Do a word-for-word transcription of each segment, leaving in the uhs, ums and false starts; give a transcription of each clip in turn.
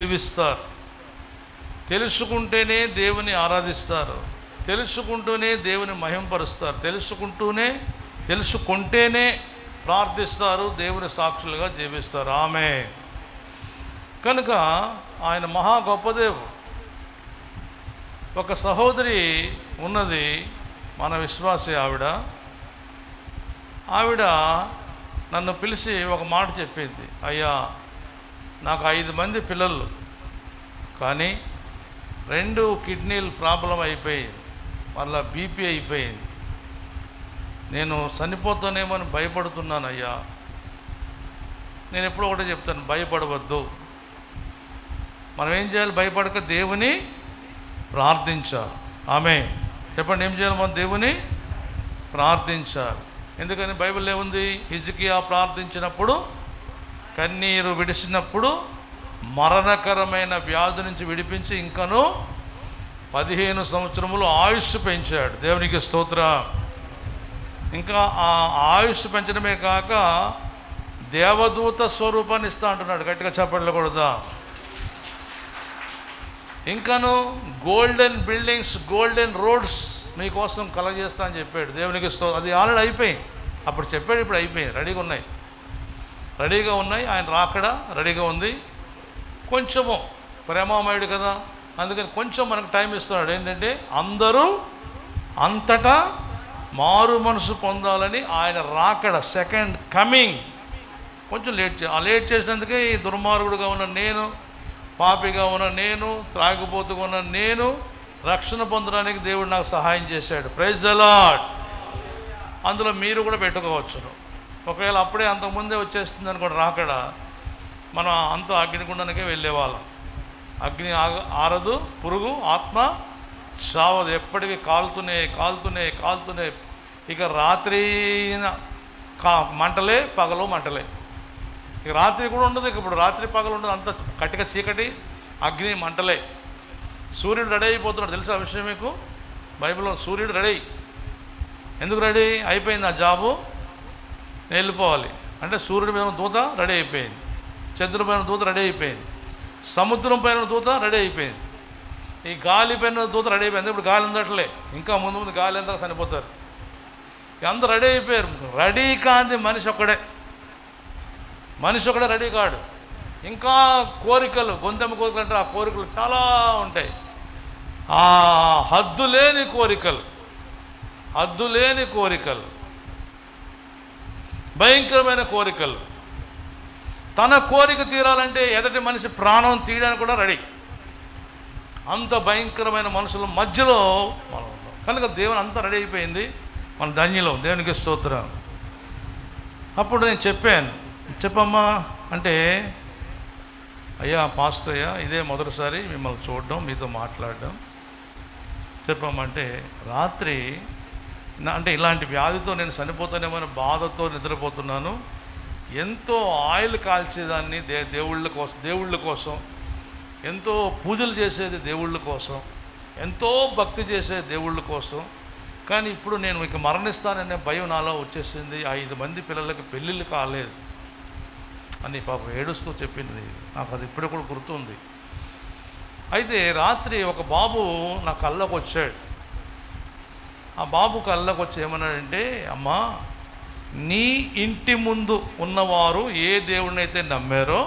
జీవిస్తారు, తెలుసుకుంటేనే దేవుని ఆరాధిస్తారు, తెలుసుకుంటూనే దేవుని మహింపరుస్తారు, తెలుసుకుంటూనే తెలుసుకుంటేనే ప్రార్థిస్తారు, దేవుని సాక్షులుగా జీవిస్తారు. ఆమె కనుక ఆయన మహా గొప్ప దేవుడు. ఒక సహోదరి ఉన్నది, మన విశ్వాసి ఆవిడ. ఆవిడ నన్ను పిలిచి ఒక మాట చెప్పింది, అయ్యా నాకు ఐదు మంది పిల్లలు, కానీ రెండు కిడ్నీలు ప్రాబ్లం అయిపోయింది, మళ్ళీ బీపీ అయిపోయింది, నేను చనిపోతానేమో అని భయపడుతున్నాను అయ్యా. నేను ఎప్పుడో ఒకటే చెప్తాను, భయపడవద్దు. మనం ఏం చేయాలి? భయపడక దేవుని ప్రార్థించాలి. ఆమె చెప్పండి, ఏం చేయాలి? మనం దేవుని ప్రార్థించాలి. ఎందుకని బైబిల్లో ఏముంది? హిజ్కియా ప్రార్థించినప్పుడు, కన్నీరు విడిచినప్పుడు మరణకరమైన వ్యాధి నుంచి విడిపించి ఇంకను పదిహేను సంవత్సరములు ఆయుష్ పెంచాడు. దేవునికి స్తోత్రం. ఇంకా ఆ ఆయుష్ పెంచడమే కాక దేవదూత స్వరూపాన్ని ఇస్తా అంటున్నాడు. గట్టిగా చెప్పడకూడదా? ఇంకను గోల్డెన్ బిల్డింగ్స్, గోల్డెన్ రోడ్స్ మీకోసం కలగజేస్తా అని చెప్పాడు. దేవునికి sto అది ఆల్రెడీ అయిపోయింది. అప్పుడు చెప్పాడు, ఇప్పుడు అయిపోయింది, రెడీగా ఉన్నాయి, రెడీగా ఉన్నాయి. ఆయన రాకడా రెడీగా ఉంది. కొంచెము ప్రేమామయుడు కదా, అందుకని కొంచెం మనకు టైం ఇస్తున్నాడు. ఏంటంటే అందరూ అంతటా మారు మనసు పొందాలని ఆయన రాకడ, సెకండ్ కమింగ్ కొంచెం లేట్ చే ఆ లేట్ చేసినందుకే ఈ దుర్మార్గుడుగా ఉన్న నేను, పాపిగా ఉన్న నేను, త్రాగిపోతుగా ఉన్న నేను రక్షణ పొందడానికి దేవుడు నాకు సహాయం చేశాడు. Praise the Lord. అందులో మీరు కూడా పెట్టుకోవచ్చును. ఒకవేళ అప్పుడే అంతకుముందే వచ్చేస్తుంది అనుకోండి రాకడ, మనం అంత అగ్నిగుండానికే వెళ్ళేవాళ్ళం. అగ్ని ఆరదు, పురుగు ఆత్మ చావదు, ఎప్పటికీ కాలుతూనే కాలుతూనే కాలుతూనే. ఇక రాత్రి కా మంటలే, పగలు మంటలే. ఇక రాత్రి కూడా ఉండదు. ఇక ఇప్పుడు రాత్రి పగలు ఉండదు, అంత కటిక చీకటి, అగ్ని మంటలే. సూర్యుడు రెడీ అయిపోతున్నాడు, తెలుసా విషయం మీకు? బైబిల్లో సూర్యుడు రెడీ. ఎందుకు రెడీ అయిపోయింది? ఆ జాబు నేను వెళ్ళిపోవాలి అంటే సూర్యుడి పైన దూత రెడీ అయిపోయింది, చంద్రుడి పైన దూత రెడీ అయిపోయింది, సముద్రం పైన దూత రెడీ అయిపోయింది, ఈ గాలి పైన దూత రెడీ అయిపోయింది. ఇప్పుడు గాలి అందట్లే, ఇంకా ముందు ముందు గాలి అందరూ చనిపోతారు. అందరూ రెడీ అయిపోయారు. రెడీ కాంది మనిషి ఒక్కడే, మనిషి ఒకడే రెడీ కాడు. ఇంకా కోరికలు, గొంతెమ్మ కోరికలు అంటే ఆ కోరికలు చాలా ఉంటాయి. ఆ హద్దులేని కోరికలు, హద్దులేని కోరికలు, భయంకరమైన కోరికలు. తన కోరిక తీరాలంటే ఎదటి మనిషి ప్రాణం తీయడానికి కూడా రెడీ. అంత భయంకరమైన మనుషుల మధ్యలో మనం ఉన్నాం. కనుక దేవుని అంతా రెడీ అయిపోయింది, మన ధన్యులం. దేవునికి స్తోత్రం. అప్పుడు నేను చెప్పాను, చెప్పమ్మా అంటే, అయ్యా పాస్టర్ అయ్యా ఇదే మొదటిసారి మిమ్మల్ని చూడడం, మీతో మాట్లాడడం. చెప్పమంటే రాత్రి అంటే ఇలాంటి వ్యాధితో నేను చనిపోతానేమో బాధతో నిద్రపోతున్నాను. ఎంతో ఆయిల్ కాల్చేదాన్ని దే దేవుళ్ళ కోసం దేవుళ్ళ కోసం ఎంతో పూజలు చేసేది దేవుళ్ళ కోసం, ఎంతో భక్తి చేసేది దేవుళ్ళ కోసం. కానీ ఇప్పుడు నేను ఇక మరణిస్తాననే భయం నాలో వచ్చేసింది. ఐదు మంది పిల్లలకి పెళ్ళిళ్ళు కాలేదు అని పాపం ఏడుస్తూ చెప్పింది. నాకు అది ఇప్పుడు కూడా గుర్తుంది. అయితే రాత్రి ఒక బాబు నా కళ్ళకు వచ్చాడు. ఆ బాబు కళ్ళకు వచ్చి ఏమన్నాడంటే, అమ్మా నీ ఇంటి ముందు ఉన్నవారు ఏ దేవుడిని అయితే నమ్మారో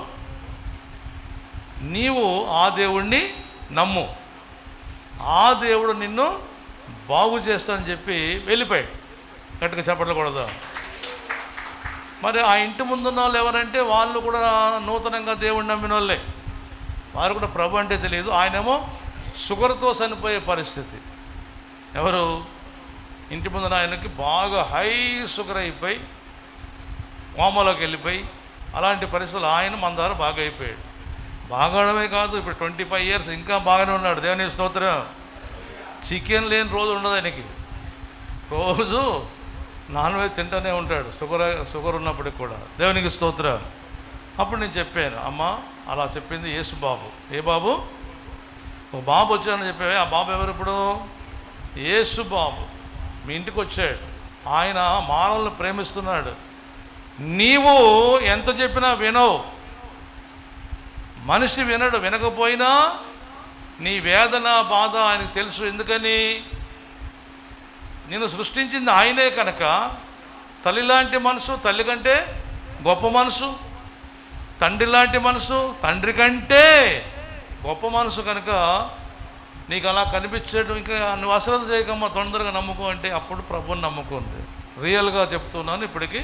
నీవు ఆ దేవుణ్ణి నమ్ము, ఆ దేవుడు నిన్ను బాగు చేస్తానని చెప్పి వెళ్ళిపోయాడు. గట్టిగా చెప్పకూడదు. మరి ఆ ఇంటి ముందున్న వాళ్ళు ఎవరంటే వాళ్ళు కూడా నూతనంగా దేవుడిని నమ్మిన వాళ్ళే. వారు కూడా ప్రభు అంటే తెలియదు. ఆయనేమో షుగర్తో చనిపోయే పరిస్థితి. ఎవరు? ఇంటి ముందున ఆయనకి బాగా హై షుగర్ అయిపోయి కోమలోకి వెళ్ళిపోయి అలాంటి పరిస్థితులు ఆయన మన ద్వారా బాగా అయిపోయాడు. బాగాడమే కాదు, ఇప్పుడు ట్వంటీ ఫైవ్ ఇయర్స్ ఇంకా బాగానే ఉన్నాడు. దేవుని స్తోత్రం. చికెన్ లేని రోజు ఉండదు ఆయనకి. రోజు నాన్ వెజ్ తింటూనే ఉంటాడు, షుగర్ షుగర్ ఉన్నప్పటికి కూడా. దేవునికి స్తోత్రం. అప్పుడు నేను చెప్పాను, అమ్మ అలా చెప్పింది యేసు బాబు. ఏ బాబు? ఒక బాబు వచ్చాడని చెప్పావే, ఆ బాబు ఎవరు? ఇప్పుడు యేసు బాబు మీ ఇంటికి వచ్చాడు. ఆయన మానవులను ప్రేమిస్తున్నాడు. నీవు ఎంత చెప్పినా వినవు, మనిషి వినడు. వినకపోయినా నీ వేదన బాధ ఆయనకు తెలుసు. ఎందుకని? నిన్ను సృష్టించింది ఆయనే కనుక. తల్లి లాంటి మనసు తల్లి కంటే గొప్ప మనసు, తండ్రి లాంటి మనసు తండ్రి కంటే గొప్ప మనసు కనుక నీకు అలా కనిపించేటు. ఇంకా నువ్వు అశ్రద్ధ చేయకమ్మా, తొందరగా నమ్ముకో అంటే అప్పుడు ప్రభుని నమ్ముకుంది. రియల్గా చెప్తున్నాను, ఇప్పటికీ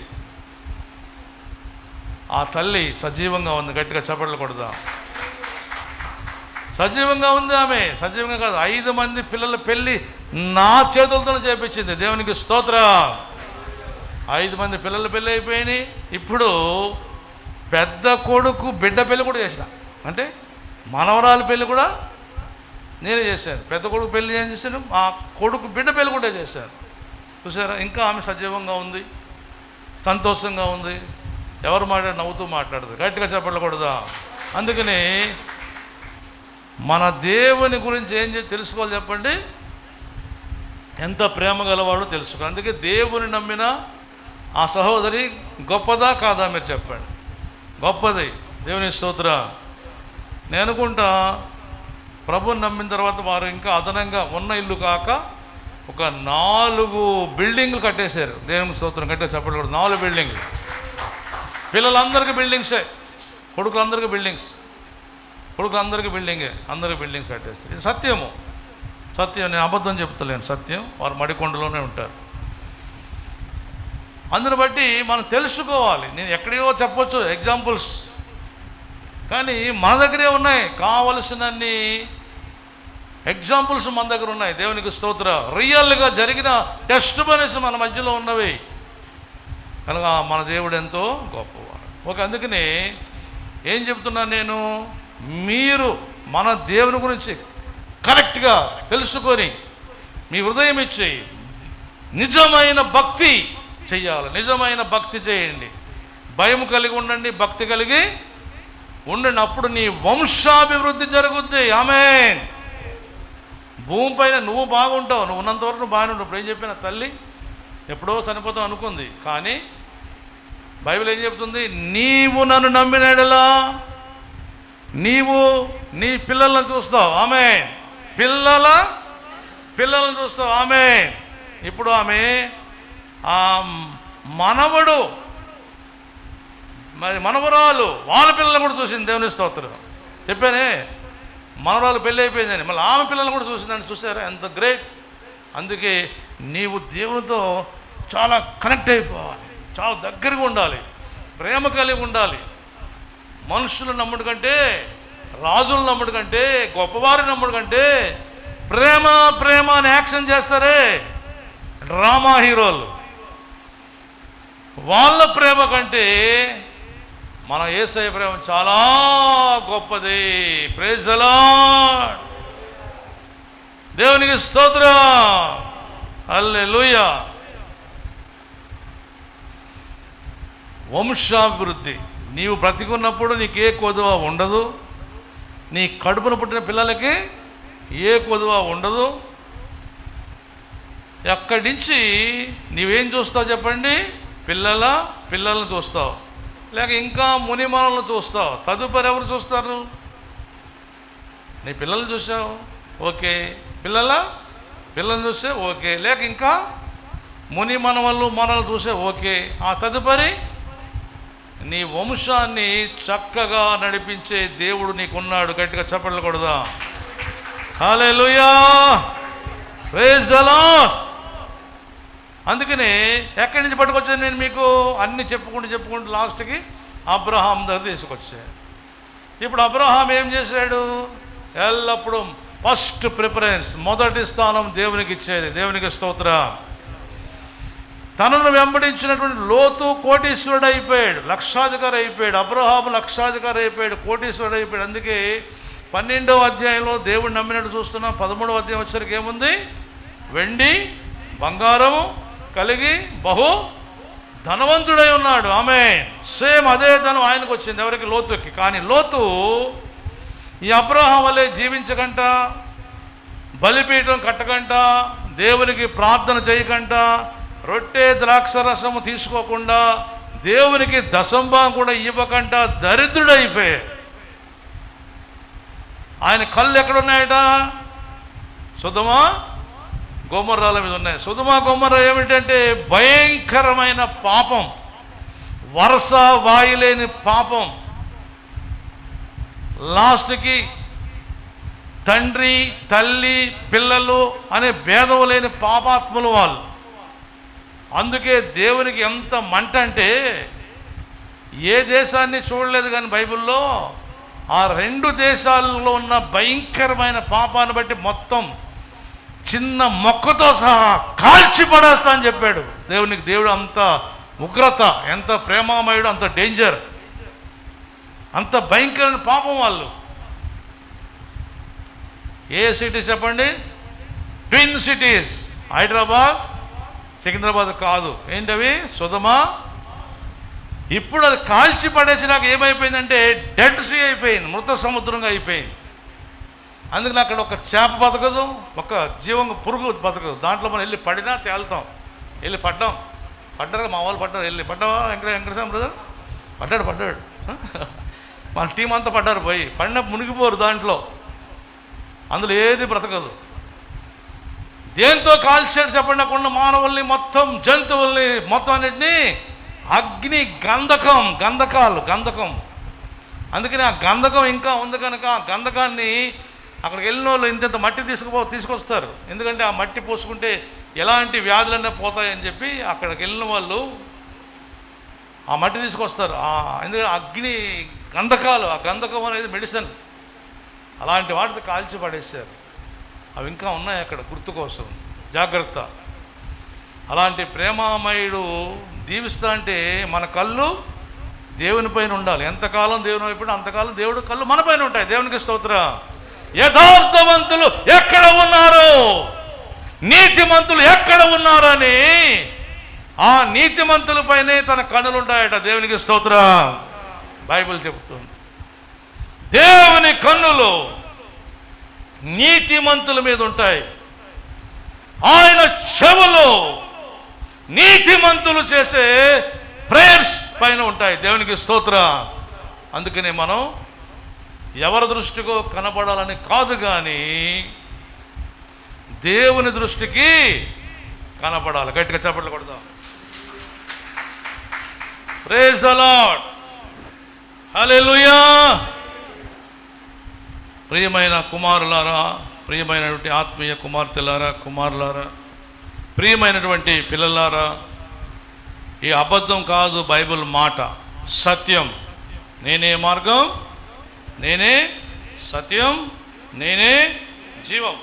ఆ తల్లి సజీవంగా ఉంది. గట్టిగా చప్పట్లు కొడదా. సజీవంగా ఉంది ఆమె. సజీవంగా కాదు, ఐదు మంది పిల్లల పెళ్ళి నా చేతులతో చేపించింది. దేవునికి స్తోత్రం. ఐదు మంది పిల్లల పెళ్ళి అయిపోయినాయి. ఇప్పుడు పెద్ద కొడుకు బిడ్డ పెళ్ళి కూడా చేసిన, అంటే మనవరాల పెళ్ళి కూడా నేనే చేశాను. పెద్ద కొడుకు పెళ్ళి ఏం చేశాను, ఆ కొడుకు బిడ్డ పెళ్ళి కూడా చేశాను. చూసారా? ఇంకా ఆమె సజీవంగా ఉంది, సంతోషంగా ఉంది. ఎవరు మాట్లాడి నవ్వుతూ మాట్లాడదు. గట్టిగా చెప్పకూడదా? అందుకని మన దేవుని గురించి ఏం చేసి తెలుసుకోవాలి చెప్పండి? ఎంత ప్రేమ గలవాడో తెలుసుకో. అందుకే దేవుని నమ్మిన ఆ సహోదరి గొప్పదా కాదా మీరు చెప్పండి? గొప్పది. దేవుని స్తోత్రం. నేను అనుకుంటా ప్రభుని నమ్మిన తర్వాత వారు ఇంకా అదనంగా ఉన్న ఇల్లు కాక ఒక నాలుగు బిల్డింగ్లు కట్టేశారు. దేవుని స్తోత్రం. గట్టిగా చెప్పకూడదు. నాలుగు బిల్డింగ్లు. పిల్లలందరికీ బిల్డింగ్సే, కొడుకులందరికీ బిల్డింగ్స్, కొడుకులందరికీ బిల్డింగే, అందరికీ బిల్డింగ్ కట్టేస్తారు. ఇది సత్యము, సత్యం. నేను అబద్ధం చెప్తలేను, సత్యం. వారు మడికొండలోనే ఉంటారు. అందుని బట్టి మనం తెలుసుకోవాలి. నేను ఎక్కడో చెప్పొచ్చు ఎగ్జాంపుల్స్, కానీ మన దగ్గరే ఉన్నాయి. కావలసినన్ని ఎగ్జాంపుల్స్ మన దగ్గర ఉన్నాయి. దేవునికి స్తోత్రం. రియల్గా జరిగిన టెస్ట్ మనిషి మన మధ్యలో ఉన్నవి కనుక మన దేవుడు ఎంతో గొప్పవాడు. ఓకే, అందుకని ఏం చెప్తున్నాను నేను, మీరు మన దేవుని గురించి కరెక్ట్గా తెలుసుకొని మీ హృదయం ఇచ్చి నిజమైన భక్తి చెయ్యాలి. నిజమైన భక్తి చేయండి. భయం కలిగి ఉండండి, భక్తి కలిగి ఉండండి. అప్పుడు నీ వంశాభివృద్ధి జరుగుద్ది. ఆమేన్. భూమిపైన నువ్వు బాగుంటావు, నువ్వు ఉన్నంతవరకు నువ్వు బాగానే ఉంటావు. ఇప్పుడు ఏం చెప్పిన తల్లి ఎప్పుడో చనిపోతావు అనుకుంది, కానీ బైబిల్ ఏం చెప్తుంది? నీవు నన్ను నమ్మినడలా నీవు నీ పిల్లలను చూస్తావు. ఆమేన్. పిల్లల పిల్లలను చూస్తావు. ఆమేన్. ఇప్పుడు ఆమె ఆ మనవడు మరి మనవరాలు వాళ్ళ పిల్లలను కూడా చూసింది. దేవుని స్తోత్రం. చెప్పానే మనవరాలు పెళ్ళి అయిపోయిందని, మళ్ళీ ఆమె పిల్లలను కూడా చూసిందని. చూసారా ఎంత గ్రేట్? అందుకే నీవు దేవునితో చాలా కనెక్ట్ అయిపోవాలి, చాలా దగ్గరగా ఉండాలి, ప్రేమ కలిగి ఉండాలి. మనుషులు నమ్ముడు కంటే, రాజులు నమ్ముడు కంటే, గొప్పవారి నమ్ముడు కంటే ప్రేమ ప్రేమ అని యాక్షన్ చేస్తారే డ్రామా హీరోలు, వాళ్ళ ప్రేమ కంటే మన యేసయ్య ప్రేమ చాలా గొప్పది. Praise the Lord. దేవునికి స్తోత్రం. హల్లెలూయా. వంశాభివృద్ధి. నీవు బ్రతికున్నప్పుడు నీకు ఏ కొదువ ఉండదు, నీ కడుపున పుట్టిన పిల్లలకి ఏ కొదువ ఉండదు. ఎక్కడి నుంచి నీవేం చూస్తావు చెప్పండి? పిల్లల పిల్లలను చూస్తావు, లేక ఇంకా మునిమనలను చూస్తావు. తదుపరి ఎవరు చూస్తారు? నీ పిల్లలు చూసావు, ఓకే. పిల్లల పిల్లలు చూసే ఓకే, లేక ఇంకా ముని మనవళ్ళు మనలు చూసే ఓకే. ఆ తదుపరి నీ వంశాన్ని చక్కగా నడిపించే దేవుడు నీకున్నాడు. గట్టిగా చప్పట్లు కొడదా. హల్లెలూయా. Praise the Lord. అందుకనే ఎక్కడి నుంచి పట్టుకొచ్చాను నేను మీకు? అన్నీ చెప్పుకుంటూ చెప్పుకుంటూ లాస్ట్కి అబ్రహాం దగ్గర తీసుకొచ్చాను. ఇప్పుడు అబ్రహాం ఏం చేశాడు? ఎల్లప్పుడూ ఫస్ట్ ప్రిఫరెన్స్, మొదటి స్థానం దేవునికి ఇచ్చేది. దేవునికి స్తోత్రం. తనను వెంబడించినటువంటి లోతు కోటీశ్వరుడు అయిపోయాడు, లక్షాధికారి అయిపోయాడు. అబ్రహాము లక్షాధికారి అయిపోయాడు, కోటీశ్వరుడు అయిపోయాడు. అందుకే పన్నెండవ అధ్యాయంలో దేవుడు నమ్మినట్టు చూస్తున్నాం. పదమూడవ అధ్యాయం వచ్చేసరికి ఏముంది? వెండి బంగారము కలిగి బహు ధనవంతుడై ఉన్నాడు. ఆమేన్. సేమ్ అదే ధనం ఆయనకు వచ్చింది. ఎవరికి? లోతుకి. కానీ లోతు ఈ అబ్రహాం వలె జీవించకంట, బలిపీఠం కట్టకంట, దేవునికి ప్రార్థన చేయకంట, రొట్టె ద్రాక్ష రసము తీసుకోకుండా, దేవునికి దశంభాగం కూడా ఇవ్వకంట దరిద్రుడైపోయాడు. ఆయన కళ్ళు ఎక్కడున్నాయట? సొదొమ గొమొర్రాల మీద ఉన్నాయి. సొదొమ గొమొర్రా ఏమిటంటే భయంకరమైన పాపం, వరుస వాయులేని పాపం. లాస్ట్కి తండ్రి తల్లి పిల్లలు అనే భేదం లేని పాపాత్ములు వాళ్ళు. అందుకే దేవునికి ఎంత మంట అంటే, ఏ దేశాన్ని చూడలేదు కానీ బైబిల్లో ఆ రెండు దేశాల్లో ఉన్న భయంకరమైన పాపాన్ని బట్టి మొత్తం చిన్న మొక్కతో సహా కాల్చి పడేస్తా అని చెప్పాడు. దేవునికి దేవుడు అంత ఉగ్రత, ఎంత ప్రేమామయుడు, అంత డేంజర్, అంత భయంకరమైన పాపం వాళ్ళు. ఏ సిటీస్ చెప్పండి? ట్విన్ సిటీస్, హైదరాబాద్ సికింద్రాబాద్ కాదు. ఏంటవి? సొదొమ. ఇప్పుడు అది కాల్చి పడేసినాక ఏమైపోయిందంటే డెడ్ సీ అయిపోయింది, మృత సముద్రంగా అయిపోయింది. అందుకని అక్కడ ఒక చేప బతకదు, ఒక జీవం పురుగు బతకదు. దాంట్లో మనం వెళ్ళి పడినా తేలుతాం. వెళ్ళి పడ్డాం, పడ్డారు మా వాళ్ళు పడ్డారు. వెళ్ళి పడ్డావా వెంకట వెంకటేశ్వర బ్రదర్? పడ్డాడు పడ్డాడు మన టీం అంతా పడ్డారు. పోయి పడిన మునిగిపోరు దాంట్లో, అందులో ఏది బ్రతకదు. దేంతో కాల్చాడు చెప్పండి? అక్కడ మానవుల్ని, మొత్తం జంతువుల్ని, మొత్తం అన్నిటినీ అగ్ని, గంధకం, గంధకాలు, గంధకం. అందుకని ఆ గంధకం ఇంకా ఉంది కనుక ఆ గంధకాన్ని అక్కడికి వెళ్ళిన వాళ్ళు ఇంత మట్టి తీసుకుపో తీసుకొస్తారు. ఎందుకంటే ఆ మట్టి పోసుకుంటే ఎలాంటి వ్యాధులన్నీ పోతాయని చెప్పి అక్కడికి వెళ్ళిన వాళ్ళు ఆ మట్టి తీసుకొస్తారు. ఎందుకంటే అగ్ని, గంధకాలు, ఆ గంధకం అనేది మెడిసిన్. అలాంటి వాటితో కాల్చి పడేశారు. అవి ఇంకా ఉన్నాయి అక్కడ గుర్తు కోసం, జాగ్రత్త. అలాంటి ప్రేమామయుడు దీవిస్తా అంటే మన కళ్ళు దేవుని పైన ఉండాలి. ఎంతకాలం దేవుని వైపు అంతకాలం దేవుడు కళ్ళు మన పైన ఉంటాయి. దేవునికి స్తోత్రం. యథార్థవంతులు ఎక్కడ ఉన్నారు, నీతిమంతులు ఎక్కడ ఉన్నారని ఆ నీతిమంతుల పైనే తన కన్నులు ఉంటాయట. దేవునికి స్తోత్రం. బైబిల్ చెబుతుంది దేవుని కన్నులు నీతిమంతుల మీద ఉంటాయి. ఆయన చెవులు నీతిమంతులు చేసే ప్రేయర్స్ పైన ఉంటాయి. దేవునికి స్తోత్రం. అందుకనే మనం ఎవరి దృష్టికో కనబడాలని కాదు కానీ దేవుని దృష్టికి కనబడాలి. గట్టిగా చప్పట్లు కొడదాం. Praise the Lord. హల్లెలూయా. ప్రియమైన కుమారులారా, ప్రియమైనటువంటి ఆత్మీయ కుమార్తెలారా, కుమారులారా, ప్రియమైనటువంటి పిల్లలారా, ఈ అబద్ధం కాదు బైబిల్ మాట, సత్యం. నేనే మార్గం, నేనే సత్యం, నేనే జీవం.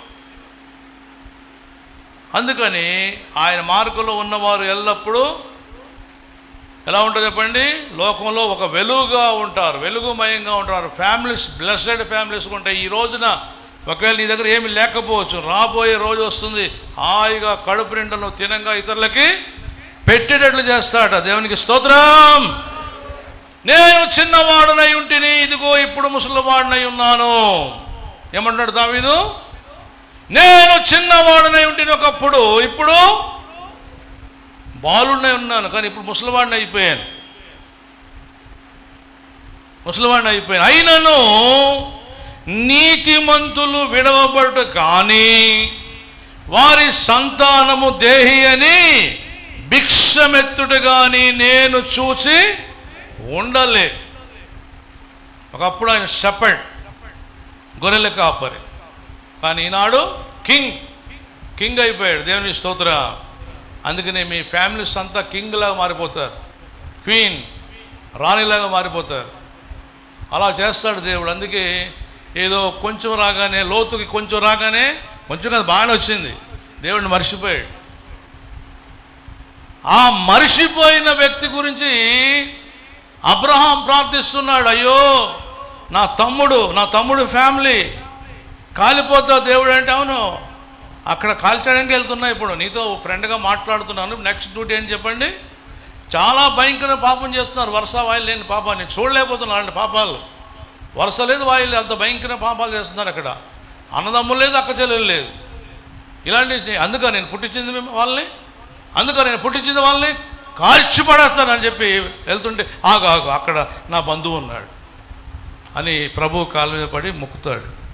అందుకని ఆయన మార్గంలో ఉన్నవారు ఎల్లప్పుడూ ఎలా ఉంటుంది చెప్పండి? లోకంలో ఒక వెలుగుగా ఉంటారు, వెలుగుమయంగా ఉంటారు. ఫ్యామిలీస్, బ్లెస్డ్ ఫ్యామిలీస్ ఉంటాయి. ఈ రోజున ఒకవేళ నీ దగ్గర ఏమి లేకపోవచ్చు, రాబోయే రోజు వస్తుంది హాయిగా కడుపు నిండా నువ్వు తినంగా ఇతరులకి పెట్టేటట్లు చేస్తాడ. దేవునికి స్తోత్రం. నేను చిన్నవాడునై ఉంటిని, ఇదిగో ఇప్పుడు ముసలివాడునై ఉన్నాను. ఏమంటాడు దావీదు? నేను చిన్నవాడునై ఉంటిని ఒకప్పుడు, ఇప్పుడు బాలుడినై ఉన్నాను, కానీ ఇప్పుడు ముసలివాడిని అయిపోయాను, ముసలివాడిని అయిపోయాను. అయినను నీతిమంతులు విడవబడుట కానీ వారి సంతానము దేహి అని భిక్షమెత్తుట కానీ నేను చూసి ఉండలే. ఒకప్పుడు ఆయన షెపర్డ్, గొర్రెల కాపరి, కానీ ఈనాడు కింగ్, కింగ్ అయిపోయాడు. దేవుని స్తోత్రం. అందుకనే మీ ఫ్యామిలీస్ అంతా కింగ్ లాగా మారిపోతారు, క్వీన్, రాణిలాగా మారిపోతారు. అలా చేస్తాడు దేవుడు. అందుకే ఏదో కొంచెం రాగానే, లోతుకి కొంచెం రాగానే, కొంచెం కదా బాగానే వచ్చింది, దేవుడిని మర్చిపోయాడు. ఆ మర్చిపోయిన వ్యక్తి గురించి అబ్రహాం ప్రార్థిస్తున్నాడు. అయ్యో నా తమ్ముడు, నా తమ్ముడు ఫ్యామిలీ కాలిపోతా దేవుడు అంటే, అవును అక్కడ కాల్చడానికి వెళ్తున్నా, ఇప్పుడు నీతో ఫ్రెండ్గా మాట్లాడుతున్నాను, నెక్స్ట్ డ్యూటీ ఏంటి చెప్పండి? చాలా భయంకర పాపం చేస్తున్నారు, వరుస వాయిల్ లేని పాపాన్ని చూడలేకపోతున్నారు. అలాంటి పాపాలు, వరుస లేదు వాయిల్, అంత భయంకర పాపాలు చేస్తున్నారు. అక్కడ అన్నదమ్ములు లేదు, అక్క చెల్లెలు లేదు, ఇలాంటి. అందుకని నేను పుట్టించింది వాళ్ళని, అందుకని నేను పుట్టించింది వాళ్ళని కాల్చి పడేస్తానని చెప్పి వెళ్తుంటే, ఆగు ఆగు అక్కడ నా బంధువు ఉన్నాడు అని ప్రభు కాళ్ళ మీద పడి మొక్కుతాడు.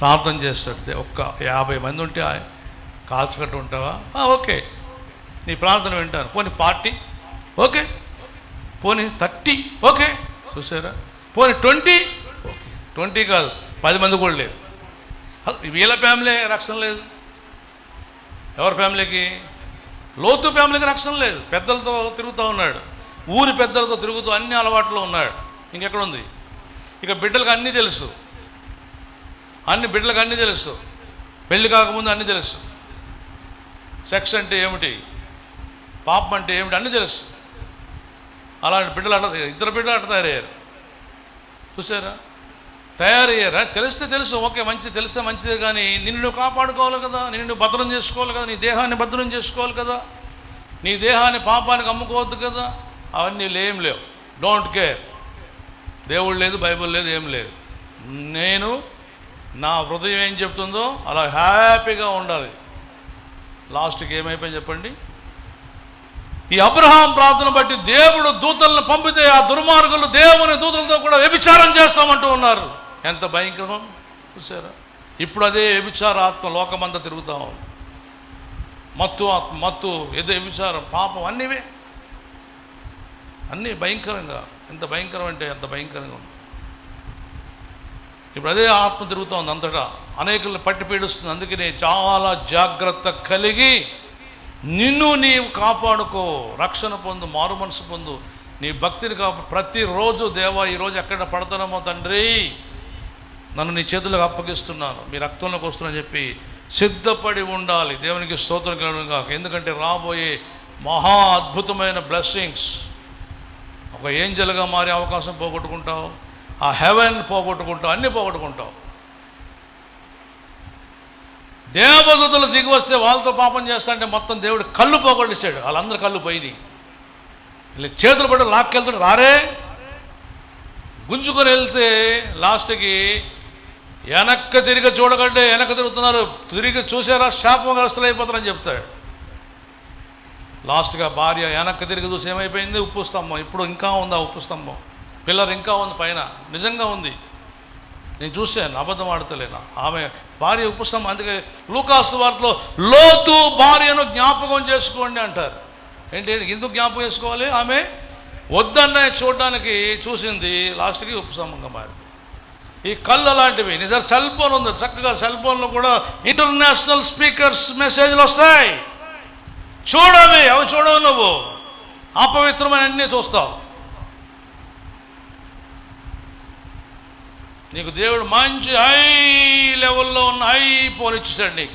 ప్రార్థన చేస్తాడు. ఒక్క యాభై మంది ఉంటే కాల్చకట్టు ఉంటావా? ఓకే, నీ ప్రార్థన వింటాను. పోనీ పార్టీ ఓకే, పోనీ థర్టీ ఓకే, చూసారా? పోనీ ట్వంటీ ఓకే, ట్వంటీ కాదు పది మంది కూడా లేరు. వీళ్ళ ఫ్యామిలీ రక్షణ లేదు. ఎవరి ఫ్యామిలీకి? లోతు ఫ్యామిలీకి రక్షణ లేదు. పెద్దలతో తిరుగుతూ ఉన్నాడు, ఊరి పెద్దలతో తిరుగుతూ అన్ని అలవాట్లు ఉన్నాడు. ఇంకెక్కడుంది? ఇక బిడ్డలకు అన్నీ తెలుసు, అన్ని బిడ్డలకు అన్నీ తెలుసు, పెళ్ళి కాకముందు అన్నీ తెలుసు. సెక్స్ అంటే ఏమిటి, పాపం అంటే ఏమిటి అన్నీ తెలుసు. అలాంటి బిడ్డలు అట్లా ఇద్దరు బిడ్డలు అట్లా తయారయ్యారు. చూసారా? తయారయ్యారా? తెలిస్తే తెలుసు, ఓకే మంచి తెలిస్తే మంచిదే, కానీ నిన్ను నువ్వు కాపాడుకోవాలి కదా, నిన్ను నువ్వు భద్రం చేసుకోవాలి కదా, నీ దేహాన్ని భద్రం చేసుకోవాలి కదా, నీ దేహాన్ని పాపానికి అమ్ముకోవద్దు కదా. అవన్నీ లేం లేవు. Don't care. దేవుడు లేదు, బైబుల్ లేదు, ఏం లేదు. నేను నా హృదయం ఏం చెప్తుందో అలా హ్యాపీగా ఉండాలి. లాస్ట్కి ఏమైపోయింది చెప్పండి? ఈ అబ్రహాం ప్రార్థన బట్టి దేవుడు దూతలను పంపితే ఆ దుర్మార్గులు దేవుని దూతలతో కూడా వ్యభిచారం చేస్తామంటూ ఉన్నారు. ఎంత భయంకరం చూసారా? ఇప్పుడు అదే వ్యభిచార ఆత్మ లోకమంతా తిరుగుతాం. మత్తు ఆత్మ, మత్తు ఏదో వ్యభిచారం, పాపం అన్నీవే, అన్నీ భయంకరంగా. ఎంత భయంకరం అంటే అంత భయంకరంగా ఉంది. ఇప్పుడు అదే ఆత్మ తిరుగుతోంది అంతటా, అనేకులను పట్టి పీడిస్తుంది. అందుకనే చాలా జాగ్రత్త కలిగి నిన్ను నీవు కాపాడుకో, రక్షణ పొందు, మారు మనసు పొందు, నీ భక్తిని కాపాడు. ప్రతిరోజు దేవా ఈరోజు ఎక్కడ పడతానమో తండ్రి, నన్ను నీ చేతులకు అప్పగిస్తున్నాను, మీ రక్తంలోకి వస్తున్నానని చెప్పి సిద్ధపడి ఉండాలి. దేవునికి స్తోత్రం కలుగును గాక. ఎందుకంటే రాబోయే మహా అద్భుతమైన బ్లెస్సింగ్స్, ఒక ఏంజల్గా మారే అవకాశం పోగొట్టుకుంటావు, ఆ హెవెన్ పోగొట్టుకుంటావు, అన్నీ పోగొట్టుకుంటావు. దేవదూతలు దిగి వస్తే వాళ్ళతో పాపం చేస్తా అంటే మొత్తం దేవుడు కళ్ళు పోగొట్టేశాడు. వాళ్ళందరూ కళ్ళు పోయినాయి. ఇలా చేతులు పట్టి లాక్కెళ్తాడు, రారే గుంజుకొని వెళ్తే లాస్ట్కి వెనక్కి తిరిగి చూడకంటే వెనక్కి తిరుగుతున్నారు, తిరిగి చూసారా శాపగ్రస్తులు అయిపోతారని చెప్తాడు. లాస్ట్గా భార్య వెనక్కి తిరిగి చూసి ఏమైపోయింది? ఉప్పు స్తంభం. ఇప్పుడు ఇంకా ఉంది ఆ ఉప్పు స్తంభం, పిల్లర్ ఇంకా ఉంది పైన, నిజంగా ఉంది, నేను చూశాను, అబద్ధం ఆడతలేనా. ఆమె భార్య ఉప్పు స్తంభం. అందుకే లూకాసు వార్తలో లోతు భార్యను జ్ఞాపకం చేసుకోండి అంటారు. ఏంటి ఎందుకు జ్ఞాపకం చేసుకోవాలి? ఆమె వద్దన్న చూడడానికి చూసింది, లాస్ట్కి ఉప్పు స్తంభంగా మారింది. ఈ కళ్ళు అలాంటివి. నీ దగ్గర సెల్ ఫోన్ ఉంది, చక్కగా సెల్ ఫోన్లో కూడా ఇంటర్నేషనల్ స్పీకర్స్ మెసేజ్లు వస్తాయి, చూడవి. అవి చూడవు, నువ్వు అపవిత్రమైన అన్నీ చూస్తావు. నీకు దేవుడు మంచి హై లెవెల్లో ఉన్న హై ఫోన్ ఇచ్చేసాడు నీకు.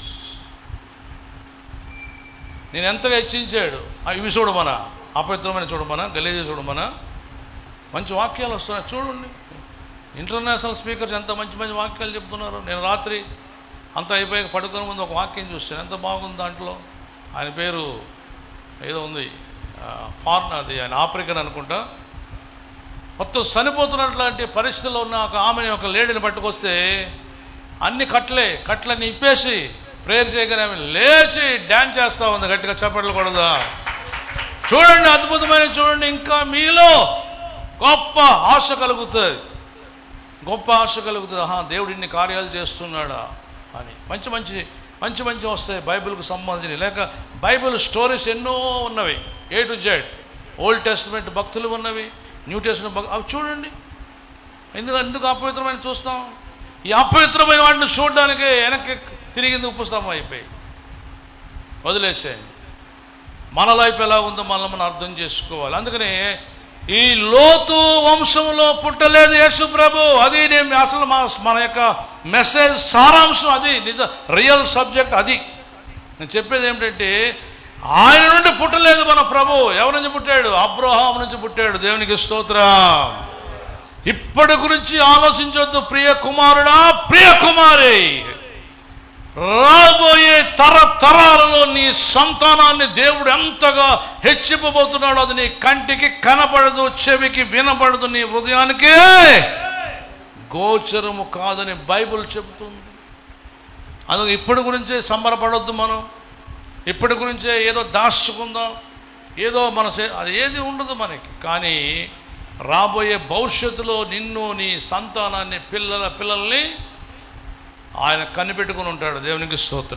నేను ఎంతగా హెచ్చించాడు. ఇవి చూడమనా, అపవిత్రమైన చూడమనా, గలీజ చూడమనా, మంచి వాక్యాలు వస్తున్నాయి చూడండి. ఇంటర్నేషనల్ స్పీకర్స్ ఎంత మంచి మంచి వాక్యాలు చెప్తున్నారు. నేను రాత్రి అంతా అయిపోయాక పడుకునే ముందు ఒక వాక్యం చూస్తాను, ఎంత బాగుంది. దాంట్లో ఆయన పేరు ఏదో ఉంది, ఫారెన్, అది ఆయన ఆఫ్రికన్ అనుకుంటా. మొత్తం చనిపోతున్నట్లాంటి పరిస్థితుల్లో ఉన్న ఒక ఆమెని, ఒక లేడీని పట్టుకొస్తే అన్ని కట్లే కట్లన్నీ ఇప్పేసి ప్రేయర్ చేయగానే ఆమె లేచి డ్యాన్స్ చేస్తూ ఉంది, గట్టిగా చప్పట్లు కొడదా. చూడండి, అద్భుతమైన చూడండి. ఇంకా మీలో గొప్ప ఆశ కలుగుతుంది, గొప్ప ఆశ కలుగుతుంది. ఆహా, దేవుడు ఇన్ని కార్యాలు చేస్తున్నాడా అని. మంచి మంచి మంచి మంచి వస్తాయి బైబిల్కి సంబంధించి. లేక బైబిల్ స్టోరీస్ ఎన్నో ఉన్నవి, A to Z. Old Testament భక్తులు ఉన్నవి, న్యూ టెస్ట్మెంట్ భక్తులు, అవి చూడండి. ఎందుకు ఎందుకు అపవిత్రమైన చూస్తాం? ఈ అపవిత్రమైన వాటిని చూడడానికి వెనక్కి తిరిగింది ఉప్పు స్తంభం అయిపోయి వదిలేసే. మన లైఫ్ ఎలా ఉందో మనం మనం అర్థం చేసుకోవాలి. అందుకనే ఈ లోతు వంశంలో పుట్టలేదు యేసు ప్రభు. అది నేను అసలు మా మన యొక్క మెసేజ్ సారాంశం అది, నిజ రియల్ సబ్జెక్ట్ అది. నేను చెప్పేది ఏమిటంటే ఆయన నుండి పుట్టలేదు మన ప్రభు. ఎవరి నుంచి పుట్టాడు? అబ్రహాం నుంచి పుట్టాడు. దేవునికి స్తోత్రం. ఇప్పటి గురించి ఆలోచించొద్దు ప్రియ కుమారుడా, ప్రియ కుమారి. రాబోయే తరతరాలలో నీ సంతానాన్ని దేవుడు ఎంతగా హెచ్చింపబోతున్నాడు అది నీ కంటికి కనపడదు, చెవికి వినపడదు, నీ హృదయానికి గోచరము కాదని బైబిల్ చెబుతుంది. అందుకు ఇప్పటి గురించే సంబరపడొద్దు మనం. ఇప్పటి గురించే ఏదో దాచుకుందాం, ఏదో మన అది ఏది ఉండదు మనకి. కానీ రాబోయే భవిష్యత్తులో నిన్ను, నీ సంతానాన్ని, పిల్లల పిల్లల్ని ఆయన కనిపెట్టుకుని ఉంటాడు. దేవునికి స్తోత్ర.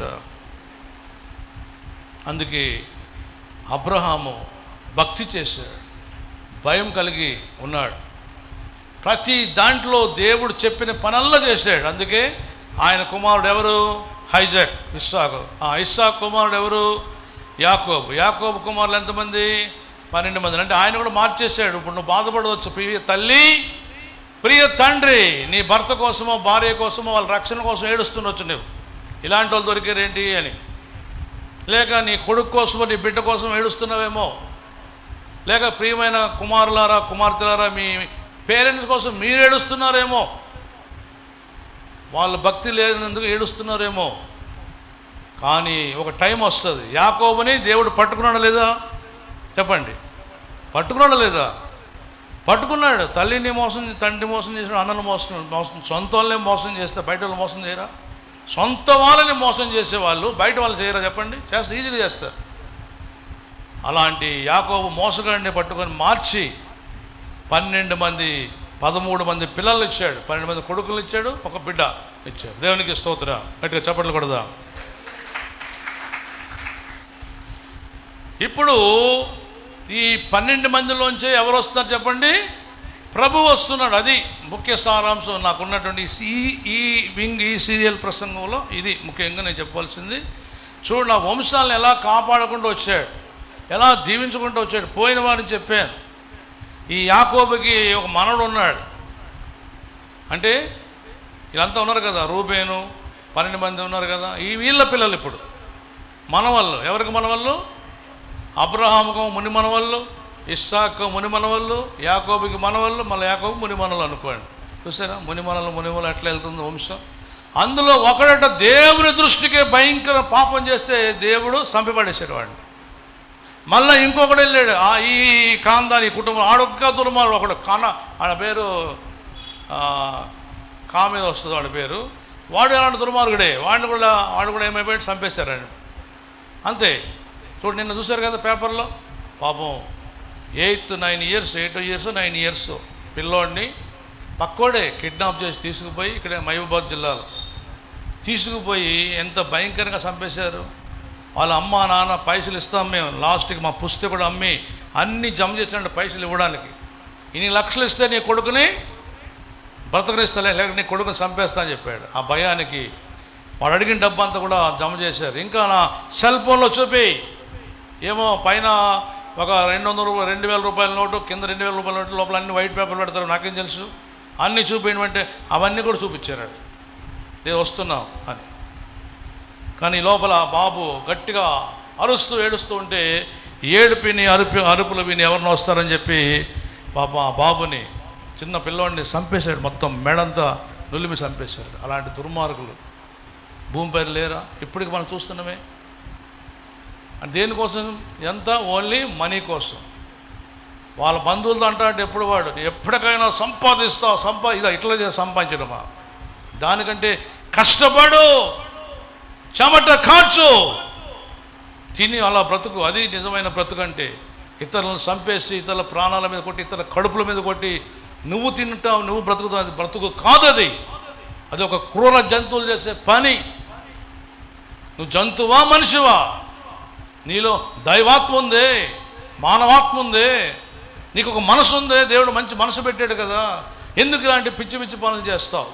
అందుకే అబ్రహాము భక్తి చేశాడు, భయం కలిగి ఉన్నాడు, ప్రతి దాంట్లో దేవుడు చెప్పిన పనల్లా చేశాడు. అందుకే ఆయన కుమారుడు ఎవరు? హైజాక్, ఇస్సాకు. ఆ ఇస్సాకు కుమారుడు ఎవరు? యాకోబు. యాకోబు కుమారులు ఎంతమంది? పన్నెండు మంది. అంటే ఆయన కూడా మార్చేశాడు. ఇప్పుడు నువ్వు బాధపడవచ్చు, ప్రియ తల్లి, ప్రియ తండ్రి, నీ భర్త కోసమో భార్య కోసమో వాళ్ళ రక్షణ కోసం ఏడుస్తుండొచ్చు నువ్వు, ఇలాంటి వాళ్ళు దొరికారేంటి అని. లేక నీ కొడుకు కోసమో నీ బిడ్డ కోసం ఏడుస్తున్నావేమో, లేక ప్రియమైన కుమారులారా కుమార్తెలారా మీ పేరెంట్స్ కోసం మీరు ఏడుస్తున్నారేమో, వాళ్ళ భక్తి లేనందుకు ఏడుస్తున్నారేమో. కానీ ఒక టైం వస్తుంది, యాకోబుని దేవుడు పట్టుకున్నాడా లేదా? చెప్పండి, పట్టుకున్నాడా లేదా? పట్టుకున్నాడు. తల్లిని మోసం, తండ్రి మోసం చేసిన, అన్నను మోసం మోసం సొంత వాళ్ళని మోసం చేస్తే బయట వాళ్ళు మోసం చేయరా? సొంత వాళ్ళని మోసం చేసేవాళ్ళు బయట వాళ్ళు చేయరా? చెప్పండి, చేస్తే ఈజీగా చేస్తారు. అలాంటి యాకోబు మోసగాడిని పట్టుకొని మార్చి పన్నెండు మంది పదమూడు మంది పిల్లలు ఇచ్చాడు, పన్నెండు మంది కొడుకులు ఇచ్చాడు, ఒక బిడ్డ ఇచ్చాడు. దేవునికి స్తోత్ర. గట్టిగా చప్పట్లు కొడదా. ఇప్పుడు ఈ పన్నెండు మందిలోంచే ఎవరు వస్తున్నారు చెప్పండి? ప్రభు వస్తున్నాడు. అది ముఖ్య సారాంశం నాకున్నటువంటి ఈ ఈ వింగ్ ఈ సీరియల్ ప్రసంగంలో ఇది ముఖ్యంగా నేను చెప్పవలసింది. చూడు, నా వంశాలను ఎలా కాపాడుకుంటూ వచ్చాడు, ఎలా దీవించుకుంటూ వచ్చాడు. పోయిన వారిని చెప్పాను, ఈ యాకోబుకి ఒక మనవడు ఉన్నాడు. అంటే వీళ్ళంతా ఉన్నారు కదా, రూబేను, పన్నెండు మంది ఉన్నారు కదా, ఈ వీళ్ళ పిల్లలు ఇప్పుడు మనవళ్ళు. ఎవరికి మనవళ్ళు? అబ్రహాముకు ముని మనవళ్ళు, ఇస్సాకు ముని మనవళ్ళు, యాకోబుకి మనవళ్ళు, మళ్ళీ యాకోబు ముని మనవలు అనుకోండి. చూసారా, ముని మనలు మునిమలు ఎట్లా వెళ్తుంది వంశం. అందులో ఒకడట దేవుని దృష్టికే భయంకర పాపం చేస్తే దేవుడు చంపిపడేసాడు వాడిని. మళ్ళీ ఇంకొకడు వెళ్ళాడు, ఈ కాందాని కుటుంబం ఆడొక్క దుర్మార్గుడు ఒకడు, కాన ఆడ పేరు కా మీద వస్తుంది వాడి పేరు. వాడు అలాంటి దుర్మార్గుడే, వాడిని కూడా వాడు కూడా ఏమైపోయాడు, చంపేశారండి. అంతే. చూడు, నిన్న చూశారు కదా పేపర్లో, పాపం eighth nine years eight years nine years పిల్లోడిని పక్కోడే కిడ్నాప్ చేసి తీసుకుపోయి ఇక్కడ మహబూబాబాద్ జిల్లాలో తీసుకుపోయి ఎంత భయంకరంగా చంపేశారు. వాళ్ళ అమ్మ నాన్న పైసలు ఇస్తాం మేము, లాస్ట్కి మా పుస్తకం కూడా అమ్మి అన్నీ జమ చేసినట్టు పైసలు ఇవ్వడానికి, ఇన్ని లక్షలు ఇస్తే నీ కొడుకుని బ్రతకనిస్తలే, లేక నీ కొడుకుని చంపేస్తా అని చెప్పాడు. ఆ భయానికి వాడు అడిగిన డబ్బు అంతా కూడా జమ చేశారు. ఇంకా నా సెల్ ఫోన్లో చూపి ఏమో పైన ఒక రెండు వందల రూపాయలు రెండు వేల రూపాయల నోటు, కింద రెండు వేల రూపాయల నోటు, లోపల అన్ని వైట్ పేపర్ పెడతారు, నాకేం తెలుసు. అన్నీ చూపించమంటే అవన్నీ కూడా చూపించారు, నేను వస్తున్నాం అని. కానీ లోపల బాబు గట్టిగా అరుస్తూ ఏడుస్తూ ఉంటే ఏడుపిని అరుపు అరుపులు విని ఎవరిని వస్తారని చెప్పి పాప ఆ బాబుని, చిన్న పిల్లోడిని చంపేశాడు, మొత్తం మెడంతా నులిమి చంపేశాడు. అలాంటి దుర్మార్గులు భూమిపై లేరా? ఇప్పటికి మనం చూస్తున్నామే. దేనికోసం? ఎంత? ఓన్లీ మనీ కోసం. వాళ్ళ బంధువులతో అంటాడు ఎప్పుడు వాడు, ఎప్పటికైనా సంపాదిస్తావు, సంపా ఇదా ఇట్లా సంపాదించడమా? దానికంటే కష్టపడు, చెమట కాచు, తిని అలా బ్రతుకు. అది నిజమైన బ్రతుకు అంటే. ఇతరులను చంపేసి ఇతరుల ప్రాణాల మీద కొట్టి ఇతరుల కడుపుల మీద కొట్టి నువ్వు తింటావు, నువ్వు బ్రతుకుతావు, అది బ్రతుకు కాదు. అది అది ఒక క్రూర జంతువులు చేసే పని. నువ్వు జంతువా మనిషివా? నీలో దైవాత్మ ఉందే, మానవాత్మ ఉందే, నీకు ఒక మనసు ఉందే, దేవుడు మంచి మనసు పెట్టాడు కదా, ఎందుకు ఇలాంటి పిచ్చి పిచ్చి పనులు చేస్తావు?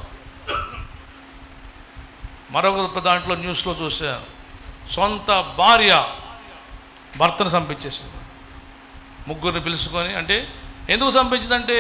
మరొక దాంట్లో న్యూస్లో చూశాను, సొంత భార్య భర్తను చంపించేసింది. ముగ్గురిని పిలుచుకొని. అంటే ఎందుకు చంపించిందంటే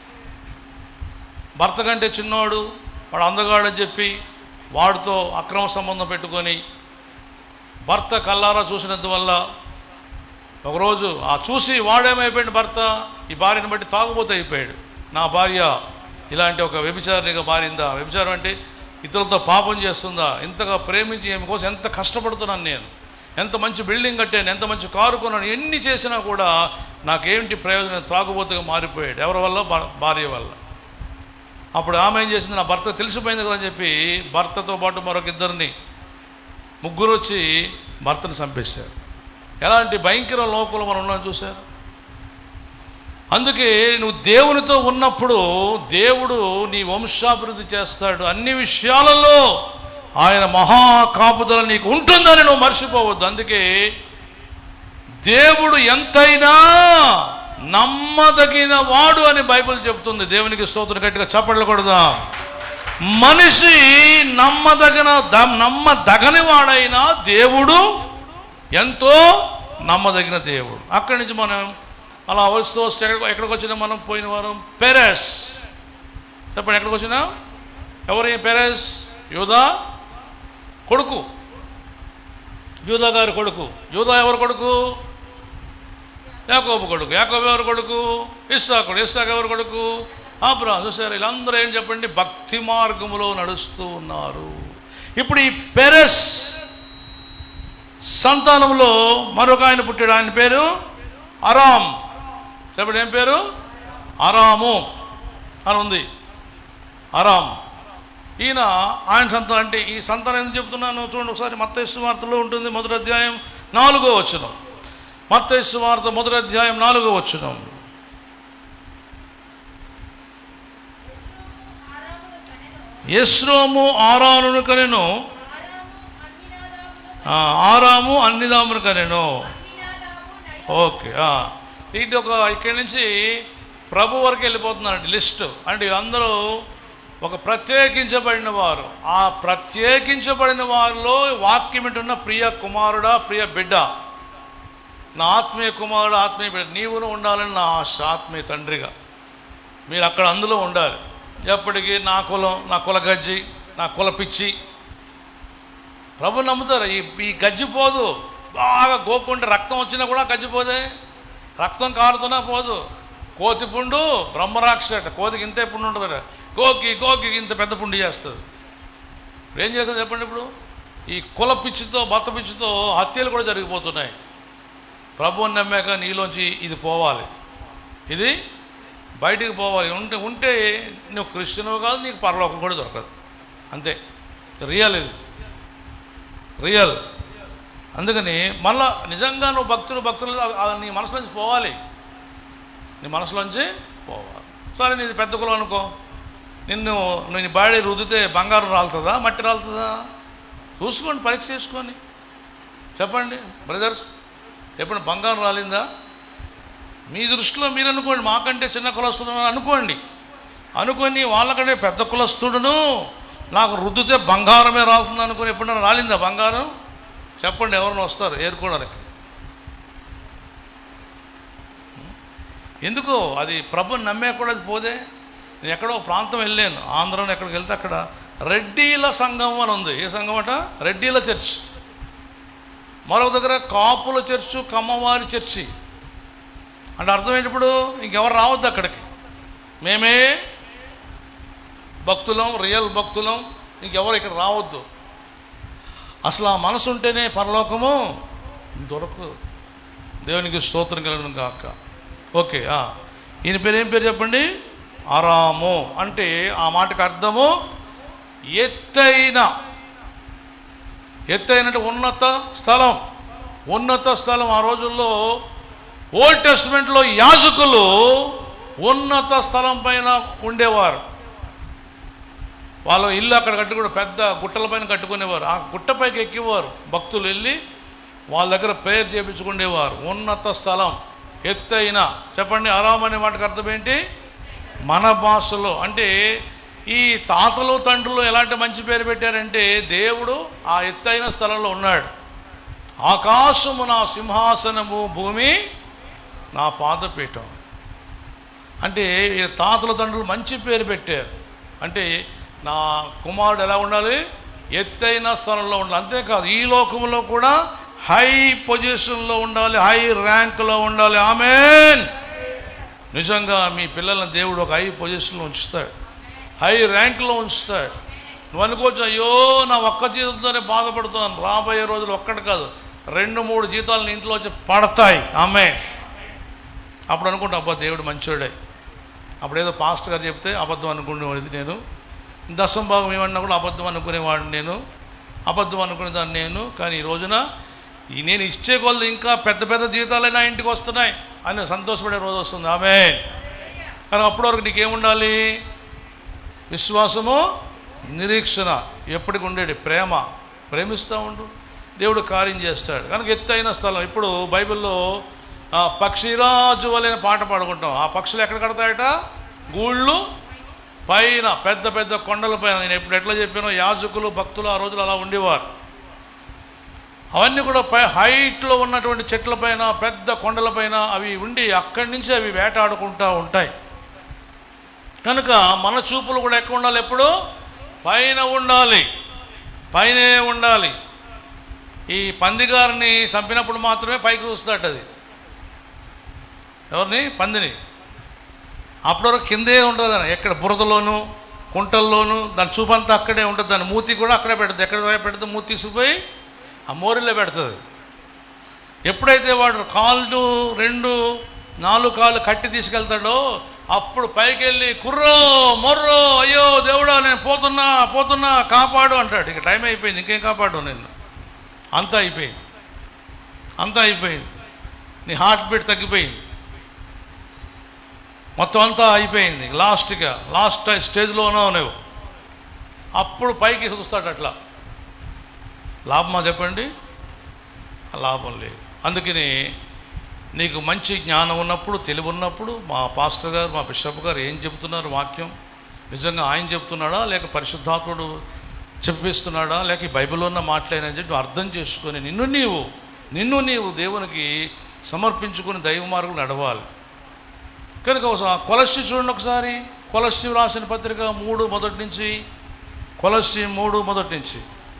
భర్త కంటే చిన్నవాడు, వాడు అందగాడని చెప్పి వాడితో అక్రమ సంబంధం పెట్టుకొని భర్త కల్లారా చూసినందువల్ల ఒకరోజు ఆ చూసి వాడేమైపోయాడు భర్త, ఈ భార్యను బట్టి తాగుబోతూ అయిపోయాడు. నా భార్య ఇలాంటి ఒక వ్యభిచారినిగా మారిందా? వ్యభిచారం అంటే ఇతరులతో పాపం చేస్తుందా? ఇంతగా ప్రేమించి ఏమి కోసం ఎంత కష్టపడుతున్నాను నేను, ఎంత మంచి బిల్డింగ్ కట్టాను, ఎంత మంచి కారు కొన్నాను, ఎన్ని చేసినా కూడా నాకేంటి ప్రయోజనం? త్రాగుబోతుగా మారిపోయాడు. ఎవరి వల్ల? భార్య వల్ల. అప్పుడు ఆమె ఏం చేసింది, నా భర్త తెలిసిపోయింది కదా అని చెప్పి భర్తతో పాటు మరొక ఇద్దరిని, ముగ్గురు వచ్చి భర్తను చంపేశారు. ఎలాంటి భయంకర లోకంలో మనం ఉన్నాం చూశారు. అందుకే నువ్వు దేవునితో ఉన్నప్పుడు దేవుడు నీ వంశాభివృద్ధి చేస్తాడు. అన్ని విషయాలలో ఆయన మహా కాపుదల నీకు ఉంటుందని నువ్వు మర్చిపోవద్దు. అందుకే దేవుడు ఎంతైనా నమ్మదగిన వాడు అని బైబిల్ చెప్తుంది. దేవునికి స్తోత్రం. గట్టిగా చప్పట్లు కొడదాం. మనిషి నమ్మదగిన నమ్మదగని వాడైనా దేవుడు ఎంతో నమ్మదగిన దేవుడు. అక్కడి నుంచి మనం అలా వస్తూ వస్తే ఎక్కడ ఎక్కడికి వచ్చినా మనం పోయిన వారం పెరెస్. చెప్పండి, ఎక్కడికి వచ్చినా? ఎవరు పెరెస్? యూదా కొడుకు, యూదా గారి కొడుకు. యూదా ఎవరు కొడుకు? యాకోబు కొడుకు. యాకోబు ఎవరు కొడుకు? ఇస్సాకుడు. ఇస్సాకు ఎవరు కొడుకు? అబ్రాహాము. చూసారు, వీళ్ళందరూ ఏం చెప్పండి? భక్తి మార్గములో నడుస్తూ ఉన్నారు. ఇప్పుడు ఈ పెరెస్ సంతానంలో మరొక ఆయన పుట్టాడు. ఆయన పేరు అరామ్. చెప్పండి, ఏం పేరు? అరాము అని ఉంది. అరామ్. ఈయన ఆయన సంతానం. అంటే ఈ సంతానం ఎందుకు చెప్తున్నాను చూడండి ఒకసారి. మత్తయి సువార్తలో ఉంటుంది, మొదటి అధ్యాయం నాలుగో వచనం. మత్తయి సువార్త మొదటి అధ్యాయం నాలుగో వచనం. యెస్రోము ఆరానును కనెను, ఆరాము అన్నిదామును కనెను. ఓకే, ఇది ఒక ఇక్కడి నుంచి ప్రభు వరకు వెళ్ళిపోతున్నారండి లిస్టు. అంటే అందరూ ఒక ప్రత్యేకించబడిన వారు. ఆ ప్రత్యేకించబడిన వారిలో వాక్యం వింటున్న ప్రియ కుమారుడా, ప్రియ బిడ్డ, నా ఆత్మీయ కుమారుడు, ఆత్మీయ బిడ్డ, నీవును ఉండాలని నా ఆశ. ఆత్మీయ తండ్రిగా మీరు అక్కడ అందులో ఉండాలి. ఎప్పటికీ నా కులం, నా కుల గజ్జి, నా కుల పిచ్చి. ప్రభు నమ్ముతారు. ఈ ఈ గజ్జి పోదు. బాగా గోకుంటే రక్తం వచ్చినా కూడా గజ్జిపోదే. రక్తం కారుతున్నా పోదు. కోతి పుండు బ్రహ్మరాక్షట. కోతికి ఇంతే పుండు ఉంటుందట. గోకి గోకి ఇంత పెద్ద పుండు చేస్తుంది. ఏం చేస్తుంది చెప్పండి? ఇప్పుడు ఈ కుల పిచ్చితో, బత్త పిచ్చితో హత్యలు కూడా జరిగిపోతున్నాయి. ప్రభువుని నమ్మాక నీలోంచి ఇది పోవాలి, ఇది బయటికి పోవాలి. ఉంటే ఉంటే నువ్వు క్రిస్టియన్ కాదు, నీకు పరలోకం కూడా దొరకదు. అంతే, రియల్. ఇది రియల్. అందుకని మళ్ళా నిజంగా నువ్వు భక్తులు భక్తులు నీ మనసులోంచి పోవాలి. నీ మనసులోంచి పోవాలి. సరే, నీది పెద్ద కులం అనుకో. నిన్ను నేను బాడీ రుద్దితే బంగారం రాలుతుందా, మట్టి రాలుతుందా? చూసుకోండి, పరీక్ష చేసుకొని చెప్పండి. బ్రదర్స్, ఎప్పుడు బంగారం రాలిందా? మీ దృష్టిలో మీరు అనుకోండి, మాకంటే చిన్న కులస్తుడు అనుకోండి. అనుకొని వాళ్ళకంటే పెద్ద కులస్తుడును నాకు రుద్దితే బంగారమే రాలుతుంది అనుకుని ఎప్పుడైనా రాలిందా బంగారం? చెప్పండి, ఎవరైనా వస్తారు ఏరుకోవడానికి. ఎందుకో అది ప్రభుని నమ్మే కూడా అది పోదే. నేను ఎక్కడో ప్రాంతం వెళ్ళాను, ఆంధ్రాలో ఎక్కడికి వెళ్తే అక్కడ రెడ్డీల సంఘం అని ఉంది. ఏ సంఘం అట? రెడ్డీల చర్చ్. మరొక దగ్గర కాపుల చర్చు, కమ్మవారి చర్చి. అంటే అర్థం ఏంటి? ఇప్పుడు ఇంకెవరు రావద్దు అక్కడికి, మేమే భక్తులం, రియల్ భక్తులం, ఇంకెవరు ఇక్కడ రావద్దు. అసలు ఆ మనసు ఉంటేనే పరలోకము దొరకదు. దేవునికి స్తోత్రం కలుగును గాక. ఓకే, ఈయన పేరు ఏం పేరు చెప్పండి? అరాము. అంటే ఆ మాటకు అర్థము ఎత్తైన. ఎత్తైన అంటే ఉన్నత స్థలం. ఉన్నత స్థలం. ఆ రోజుల్లో ఓల్డ్ టెస్ట్మెంట్లో యాజకులు ఉన్నత స్థలం పైన ఉండేవారు. వాళ్ళ ఇల్లు అక్కడ కట్టుకుని పెద్ద గుట్టల పైన కట్టుకునేవారు. ఆ గుట్టపైకి ఎక్కేవారు భక్తులు, వెళ్ళి వాళ్ళ దగ్గర ప్రేయర్ చేయించుకునేవారు. ఉన్నత స్థలం, ఎత్తైన. చెప్పండి, అరామ్ అనే మాటకు అర్థం ఏంటి? మన భాషలో అంటే ఈ తాతలు తండ్రులు ఎలాంటి మంచి పేరు పెట్టారంటే, దేవుడు ఆ ఎత్తైన స్థలంలో ఉన్నాడు. ఆకాశము నా సింహాసనము, భూమి నా పాదపీఠం. అంటే ఈ తాతల తండ్రులు మంచి పేరు పెట్టారు. అంటే నా కుమారుడు ఎలా ఉండాలి? ఎత్తైన స్థలంలో ఉండాలి. అంతేకాదు, ఈ లోకంలో కూడా హై పొజిషన్లో ఉండాలి, హై ర్యాంకులో ఉండాలి. ఆమేన్. నిజంగా మీ పిల్లల్ని దేవుడు ఒక హై పొజిషన్లో ఉంచుతాడు, హై ర్యాంకులో ఉంచుతాడు. నువ్వు అనుకోవచ్చు, అయ్యో నా ఒక్క జీతంతోనే బాధపడుతున్నాను. రాబోయే రోజులు ఒక్కటి కాదు, రెండు మూడు జీతాలు ఇంట్లో వచ్చి పడతాయి. ఆమేన్. అప్పుడు అనుకుంటా, అబ్బా దేవుడు మంచోడే. అప్పుడేదో పాస్టర్ గారు చెప్తే అబద్ధం అనుకునేవాడిది నేను. దశం భాగం ఏమన్నా కూడా అబద్ధం అనుకునేవాడిని నేను, అబద్ధం అనుకునేదాన్ని నేను. కానీ ఈ రోజున నేను ఇచ్చే కొలది ఇంకా పెద్ద పెద్ద జీతాలే నా ఇంటికి వస్తున్నాయి అని సంతోషపడే రోజు వస్తుంది. ఆమేన్. కానీ అప్పటి వరకు నీకేముండాలి? విశ్వాసము, నిరీక్షణ ఎప్పటికి ఉండేది, ప్రేమ, ప్రేమిస్తూ ఉండు, దేవుడు కార్యం చేస్తాడు. కనుక ఎత్తైన స్థలం. ఇప్పుడు బైబిల్లో పక్షిరాజు వలె పాట పాడుకుంటాం. ఆ పక్షులు ఎక్కడ కడతాయట? గూళ్ళు పైన, పెద్ద పెద్ద కొండల పైన. నేను ఇప్పుడు ఎట్లా చెప్పానో, యాజకులు భక్తులు ఆ రోజులు అలా ఉండేవారు. అవన్నీ కూడా పై హైట్లో ఉన్నటువంటి చెట్ల పైన, పెద్ద కొండల పైన అవి ఉండి అక్కడి నుంచి అవి వేటాడుకుంటూ ఉంటాయి. కనుక మన చూపులు కూడా ఎక్కడ ఉండాలి? ఎప్పుడు పైన ఉండాలి, పైనే ఉండాలి. ఈ పందిగారిని చంపినప్పుడు మాత్రమే పైకి చూస్తాడు. అది ఎవరిని? పందిని. అప్పటి వరకు కిందే ఉంటుంది, అని ఎక్కడ బురదలోను కుంటల్లోనూ దాని చూపంతా అక్కడే ఉంటుంది. దాని మూతి కూడా అక్కడే పెడుతుంది. ఎక్కడ పెడితే మూతి తీసుకుపోయి ఆ మోరిలో పెడుతుంది. ఎప్పుడైతే వాడు కాళ్ళు రెండు నాలుగు కాళ్ళు కట్టి తీసుకెళ్తాడో అప్పుడు పైకి వెళ్ళి కుర్రో మొర్రో అయ్యో దేవుడా నేను పోతున్నా పోతున్నా కాపాడు అంటాడు. ఇక టైం అయిపోయింది, ఇంకేం కాపాడు నిన్ను, అంతా అయిపోయింది, అంతా అయిపోయింది. నీ హార్ట్ బీట్ తగ్గిపోయింది, మొత్తం అంతా అయిపోయింది. లాస్ట్గా లాస్ట్ స్టేజ్లో ఉన్నావు నువ్వు. అప్పుడు పైకి చూస్తాడు. అట్లా లాభమా చెప్పండి? లాభం లేదు. అందుకని నీకు మంచి జ్ఞానం ఉన్నప్పుడు, తెలివి ఉన్నప్పుడు, మా పాస్టర్ గారు, మా బిషప్ గారు ఏం చెబుతున్నారు, వాక్యం నిజంగా ఆయన చెప్తున్నాడా లేక పరిశుద్ధాత్ముడు చెప్పిస్తున్నాడా లేక బైబిల్లో ఉన్న మాటలేనని చెప్పి అర్థం చేసుకొని నిన్ను నీవు నిన్ను నీవు దేవునికి సమర్పించుకొని దైవ మార్గం నడవాలి. కనుక ఒకసారి కొలస్సి చూడండి. ఒకసారి కొలస్సి రాసిన పత్రిక మూడు మొదటి నుంచి, కొలస్సి మూడు మొదటి నుంచి,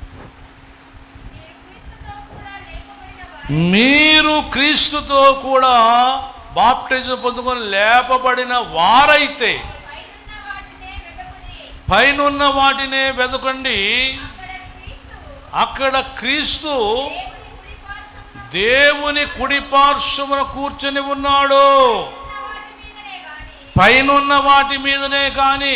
మీరు క్రీస్తుతో కూడా బాప్టిజం పొందుకొని లేపబడిన వారైతే పైనున్న వాటినే వెదకండి, అక్కడ క్రీస్తు దేవుని కుడి పార్శ్వమున కూర్చొని ఉన్నాడు. పైనున్న వాటి మీదనే కానీ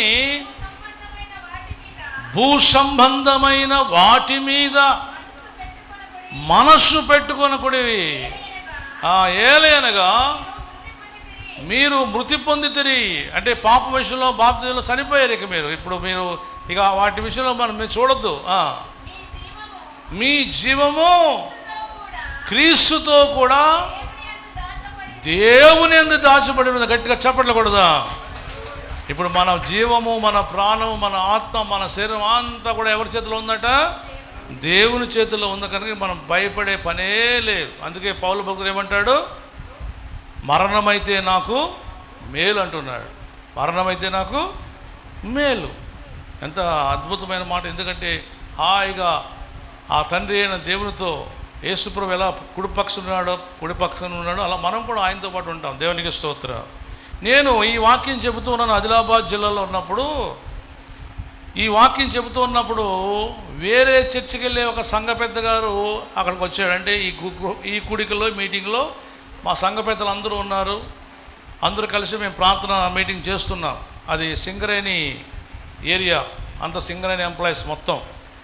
భూ సంబంధమైన వాటి మీద మనస్సు పెట్టుకొనకుడివి. ఏలయనగా మీరు మృతి పొందితిరి, అంటే పాప విషయంలో బాప్తిజంలో చనిపోయారు. ఇక మీరు ఇప్పుడు మీరు ఇక వాటి విషయంలో మనం మీరు చూడొద్దు. మీ జీవము క్రీస్తుతో కూడా దేవుని యందు దాచబడి ఉన్నది. గట్టిగా చప్పట్లకూడదా? ఇప్పుడు మన జీవము, మన ప్రాణము, మన ఆత్మ, మన శరీరం అంతా కూడా ఎవరి చేతిలో ఉందట? దేవుని చేతిలో ఉంది. కనుక మనం భయపడే పనే లేదు. అందుకే పౌలు భక్తుడు ఏమంటాడు? మరణమైతే నాకు మేలు అంటున్నాడు. మరణమైతే నాకు మేలు. ఎంత అద్భుతమైన మాట. ఎందుకంటే హాయిగా ఆ తండ్రి అయిన దేవునితో యేసుప్రభు ఎలా కుడిపక్షం ఉన్నాడో కుడిపక్షం ఉన్నాడో అలా మనం కూడా ఆయనతో పాటు ఉంటాం. దేవునికి స్తోత్రం. నేను ఈ వాక్యం చెబుతూ ఉన్నాను ఆదిలాబాద్ జిల్లాలో ఉన్నప్పుడు. ఈ వాక్యం చెబుతూ ఉన్నప్పుడు వేరే చర్చికి వెళ్ళే ఒక సంఘ పెద్ద గారు అక్కడికి వచ్చాడు. అంటే ఈ ఈ కూడికలో మీటింగ్లో మా సంఘ పెద్దలు అందరూ ఉన్నారు. అందరూ కలిసి మేము ప్రార్థన మీటింగ్ చేస్తున్నాం. అది సింగరేణి ఏరియా, అంత సింగరేణి ఎంప్లాయీస్ మొత్తం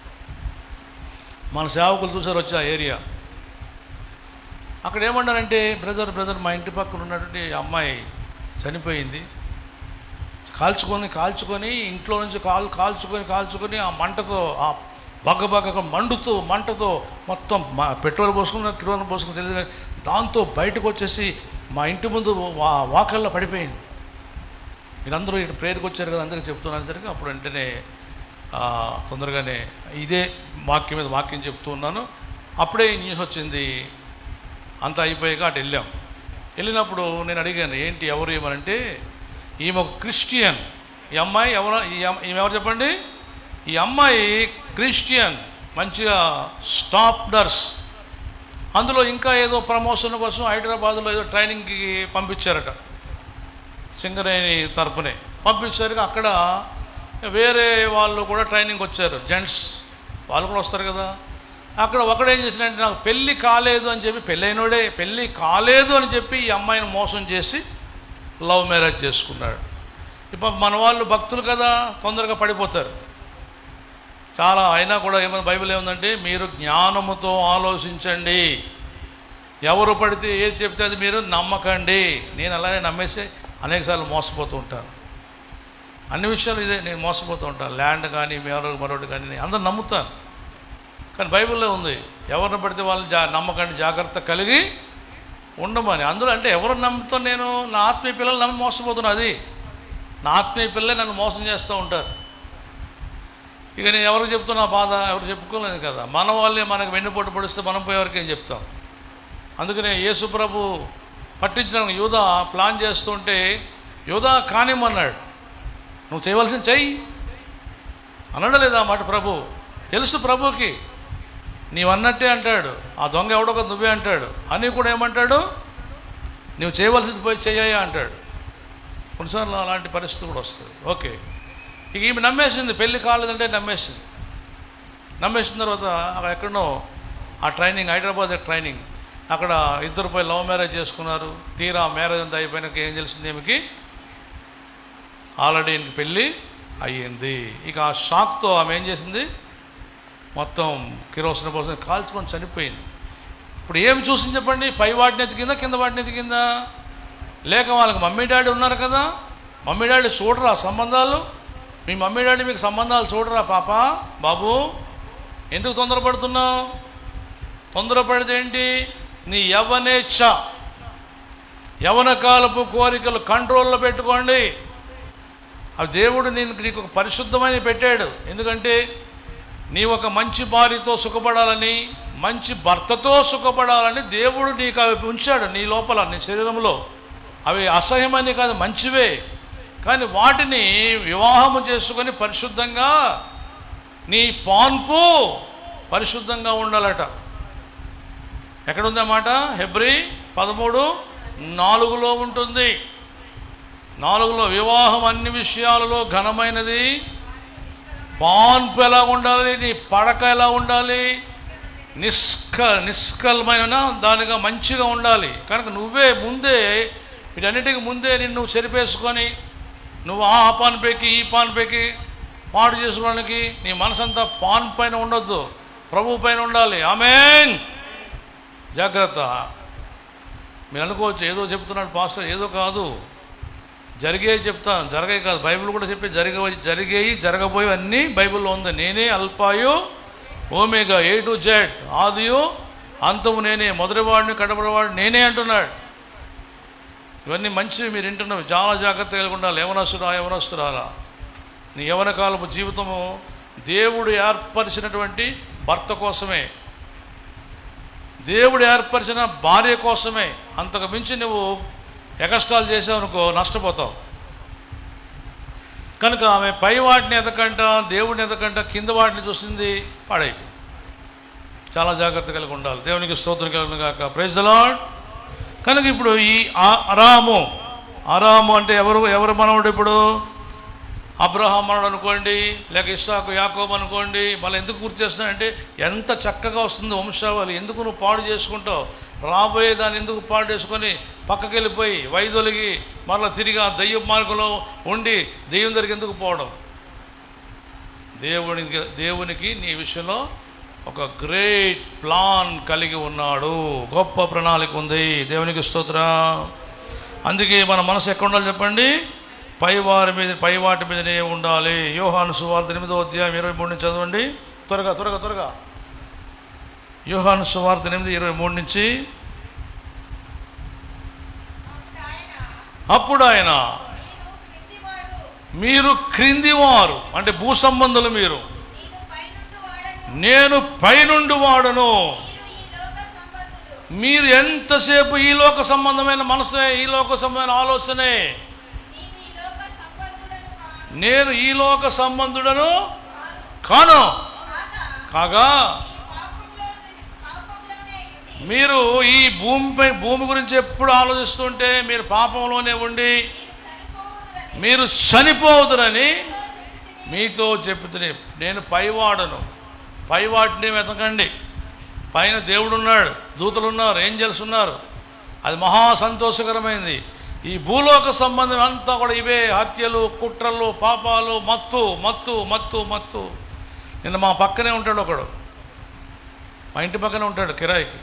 మన సేవకులు చూసారు వచ్చి ఆ ఏరియా. అక్కడ ఏమన్నారంటే, బ్రదర్ బ్రదర్ మా ఇంటి పక్కన ఉన్నటువంటి అమ్మాయి చనిపోయింది. కాల్చుకొని కాల్చుకొని ఇంట్లో నుంచి కాల్ కాల్చుకొని కాల్చుకొని ఆ మంటతో ఆ బగ్గ బగ్గ మండుతూ మంటతో మొత్తం పెట్రోల్ పోసుకున్న కిరోసిన్ పోసుకుని తెలియదు, దాంతో బయటకు వచ్చేసి మా ఇంటి ముందు వా వాకల్లో పడిపోయింది. మీరందరూ ఇటు ప్రేయర్కి వచ్చారు కదా, అందుకే చెప్తున్నాను సరిగ్గా. అప్పుడు వెంటనే తొందరగానే ఇదే వాక్యం మీద వాక్యం చెప్తూ ఉన్నాను. అప్పుడే న్యూస్ వచ్చింది. అంతా అయిపోయాక అటు వెళ్ళాం. వెళ్ళినప్పుడు నేను అడిగాను, ఏంటి ఎవరు ఏమనంటే, ఈమె ఒక క్రిస్టియన్. ఈ అమ్మాయి ఎవరు? ఈమె ఎవరు చెప్పండి? ఈ అమ్మాయి క్రిస్టియన్, మంచిగా స్టాఫ్ నర్స్. అందులో ఇంకా ఏదో ప్రమోషన్ కోసం హైదరాబాద్లో ఏదో ట్రైనింగ్కి పంపించారట, సింగరేణి తరపునే పంపించారు. అక్కడ వేరే వాళ్ళు కూడా ట్రైనింగ్ వచ్చారు, జెంట్స్ వాళ్ళు కూడా వస్తారు కదా. అక్కడ ఒకడేం చేసినట్టు, నాకు పెళ్ళి కాలేదు అని చెప్పి, పెళ్ళైనోడే పెళ్ళి కాలేదు అని చెప్పి ఈ అమ్మాయిని మోసం చేసి లవ్ మ్యారేజ్ చేసుకున్నాడు. ఇప్పుడు మన వాళ్ళు భక్తులు కదా, తొందరగా పడిపోతారు చాలా. అయినా కూడా ఏమైనా బైబిల్ ఏముందంటే, మీరు జ్ఞానముతో ఆలోచించండి, ఎవరు పడితే ఏది చెప్తే అది మీరు నమ్మకండి. నేను అలాగే నమ్మేసి అనేకసార్లు మోసపోతూ ఉంటాను. అన్ని విషయాలు ఇదే, నేను మోసపోతూ ఉంటాను. ల్యాండ్ కానీ మరొకటి మరొకటి కానీ నేను అందరూ నమ్ముతాను. కానీ బైబిల్లో ఉంది, ఎవరిని పడితే వాళ్ళని జా నమ్మకాన్ని జాగ్రత్త కలిగి ఉండమని. అందులో అంటే ఎవరు నమ్ముతాను, నేను నా ఆత్మీయ పిల్లలు నమ్మి మోసపోతున్నా. అది నా ఆత్మీయ పిల్లలే నన్ను మోసం చేస్తూ ఉంటారు. ఇక నేను ఎవరికి చెప్తున్నా బాధ, ఎవరు చెప్పుకోలేను కదా. మన వాళ్ళే మనకు వెన్నుపోటు పొడిస్తే మనం పోయేవరకు ఏం చెప్తాం. అందుకనే యేసు ప్రభు పట్టించడానికి యూదా ప్లాన్ చేస్తుంటే యూదా కానిమ్మన్నాడు. నువ్వు చేయవలసింది చెయ్యి అన్నాడు లేదా మాట ప్రభు. తెలుసు ప్రభుకి, నీవన్నట్టే అంటాడు. ఆ దొంగ ఎవడో కదా నువ్వే అంటాడు. అని కూడా ఏమంటాడు, నువ్వు చేయవలసింది పోయి చెయ్యా అంటాడు. కొన్నిసార్లు అలాంటి పరిస్థితి కూడా వస్తుంది. ఓకే, ఇక ఈమె నమ్మేసింది, పెళ్ళి కాలేదంటే నమ్మేసింది. నమ్మేసిన తర్వాత అక్కడ ఎక్కడో ఆ ట్రైనింగ్, హైదరాబాద్ ట్రైనింగ్, అక్కడ ఇద్దరు పోయి లవ్ మ్యారేజ్ చేసుకున్నారు. తీరా మ్యారేజ్ అంతా అయిపోయినాక ఏం తెలిసింది, ఏమికి ఆల్రెడీ పెళ్ళి అయ్యింది. ఇక ఆ షాక్తో ఆమె ఏం చేసింది, మొత్తం కిరోసిన పోసిన కాల్చుకొని చనిపోయింది. ఇప్పుడు ఏమి చూసింది చెప్పండి, పై వాటిని ఎతికిందా కింద వాటిని ఎతికిందా? లేక వాళ్ళకి మమ్మీ డాడీ ఉన్నారు కదా, మమ్మీ డాడీ చూడరా సంబంధాలు? మీ మమ్మీ డాడీ మీకు సంబంధాలు చూడరా పాప బాబు? ఎందుకు తొందరపడుతున్నావు? తొందరపడితే ఏంటి, నీ యవ్వనేచ్ఛ, యవ్వన కాలపు కోరికలు కంట్రోల్లో పెట్టుకోండి. అవి దేవుడు నేను నీకు ఒక పరిశుద్ధమైన పెట్టాడు. ఎందుకంటే నీ ఒక మంచి భార్యతో సుఖపడాలని, మంచి భర్తతో సుఖపడాలని దేవుడు నీకు అవి ఉంచాడు నీ లోపల, నీ శరీరంలో. అవి అసహ్యమని కాదు, మంచివే. కానీ వాటిని వివాహము చేసుకొని పరిశుద్ధంగా, నీ పాన్పు పరిశుద్ధంగా ఉండాలట. ఎక్కడుందన్నమాట? హెబ్రీ పదమూడు నాలుగులో ఉంటుంది. నాలుగులో వివాహం అన్ని విషయాలలో ఘనమైనది, పాన్పు ఎలా ఉండాలి, నీ పడక ఎలా ఉండాలి, నిష్క నిష్కలమైన దానిగా మంచిగా ఉండాలి. కనుక నువ్వే ముందే వీటన్నిటికి ముందే నిన్ను చెరిపేసుకొని నువ్వు ఆ పాన్ పైకి ఈ పాన్ పైకి పాడు చేసుకోవడానికి నీ మనసంతా పాన్ పైన ఉండొద్దు, ప్రభు పైన ఉండాలి. ఆమేన్. జాగ్రత్త. మీరు అనుకోవచ్చు ఏదో చెప్తున్నాడు పాస్టర్, ఏదో కాదు, జరిగేవి చెప్తాను, జరగే కాదు. బైబిల్ కూడా చెప్పి జరిగే జరిగేవి జరగబోయేవి అన్నీ బైబిల్లో ఉంది. నేనే అల్పాయు ఓమేగా, ఏ టు జెడ్, ఆదియు అంతము నేనే, మొదటివాడిని కడపడివాడు నేనే అంటున్నాడు. ఇవన్నీ మంచివి మీరు వింటున్నవి, చాలా జాగ్రత్త కలిగి ఉండాలి. యవనస్తురా యవనస్తురాలా, నీ యవన కాలపు జీవితము దేవుడు ఏర్పరిచినటువంటి భర్త కోసమే, దేవుడు ఏర్పరిచిన భార్య కోసమే. అంతకు మించి నువ్వు ఎగస్ట్రాలు చేసావనుకో నష్టపోతావు. కనుక ఆమె పై వాటిని ఎదకంట, దేవుడిని ఎదకంట, కింద వాటిని చూసింది, పాడైపోయింది. చాలా జాగ్రత్త కలిగి ఉండాలి. దేవునికి స్తోత్రం కలుగును గాక. Praise the Lord. కనుక ఇప్పుడు ఈ అరాము, అరాము అంటే ఎవరు ఎవరు మనవుడు? ఇప్పుడు అబ్రహాం మనడు అనుకోండి, లేక ఇస్సాకు యాకోబు అనుకోండి. మళ్ళీ ఎందుకు గుర్తు చేస్తున్నానంటే ఎంత చక్కగా వస్తుంది వంశావళి. ఎందుకు నువ్వు పాడు చేసుకుంటావు? రాబోయే దాన్ని ఎందుకు పాడు చేసుకొని పక్కకి వెళ్ళిపోయి వైదొలిగి మరలా తిరిగి ఆ దయ్య మార్గంలో ఉండి దెయ్యం దగ్గరికి ఎందుకు పోవడం? దేవునికి దేవునికి నీ విషయంలో ఒక గ్రేట్ ప్లాన్ కలిగి ఉన్నాడు, గొప్ప ప్రణాళిక ఉంది. దేవునికి స్తోత్రం. అందుకే మన మనసు ఎక్కడ ఉండాలి చెప్పండి? పైవారి మీద, పై వాటి మీదనే ఉండాలి. యోహాను సువార్త ఎనిమిదో అధ్యాయం ఇరవై మూడు నుంచి చదవండి. త్వరగా త్వరగా త్వరగా యోహాను సువార్త ఎనిమిది ఇరవై మూడు నుంచి. అప్పుడు ఆయన, మీరు క్రిందివారు అంటే భూ సంబంధులు, మీరు నేను పైనుండి వాడను. మీరు ఎంతసేపు ఈ లోక సంబంధమైన మనసే, ఈ లోక సంబంధమైన ఆలోచనే. నేను ఈ లోక సంబంధుడను కాను, కాగా మీరు ఈ భూమిపై భూమి గురించి ఎప్పుడు ఆలోచిస్తుంటే మీరు పాపంలోనే ఉండి మీరు చనిపోవుదురని మీతో చెప్తున్నా. నేను పైవాడను, పైవాటిని వెతకండి. పైన దేవుడు ఉన్నాడు, దూతలు ఉన్నారు, ఏంజల్స్ ఉన్నారు. అది మహా సంతోషకరమైనది. ఈ భూలోక సంబంధం అంతా కూడా ఇవే హత్యలు, కుట్రలు, పాపాలు, మత్తు మత్తు మత్తు మత్తు. నిన్న మా పక్కనే ఉంటాడు ఒకడు, మా ఇంటి పక్కనే ఉంటాడు కిరాయికి.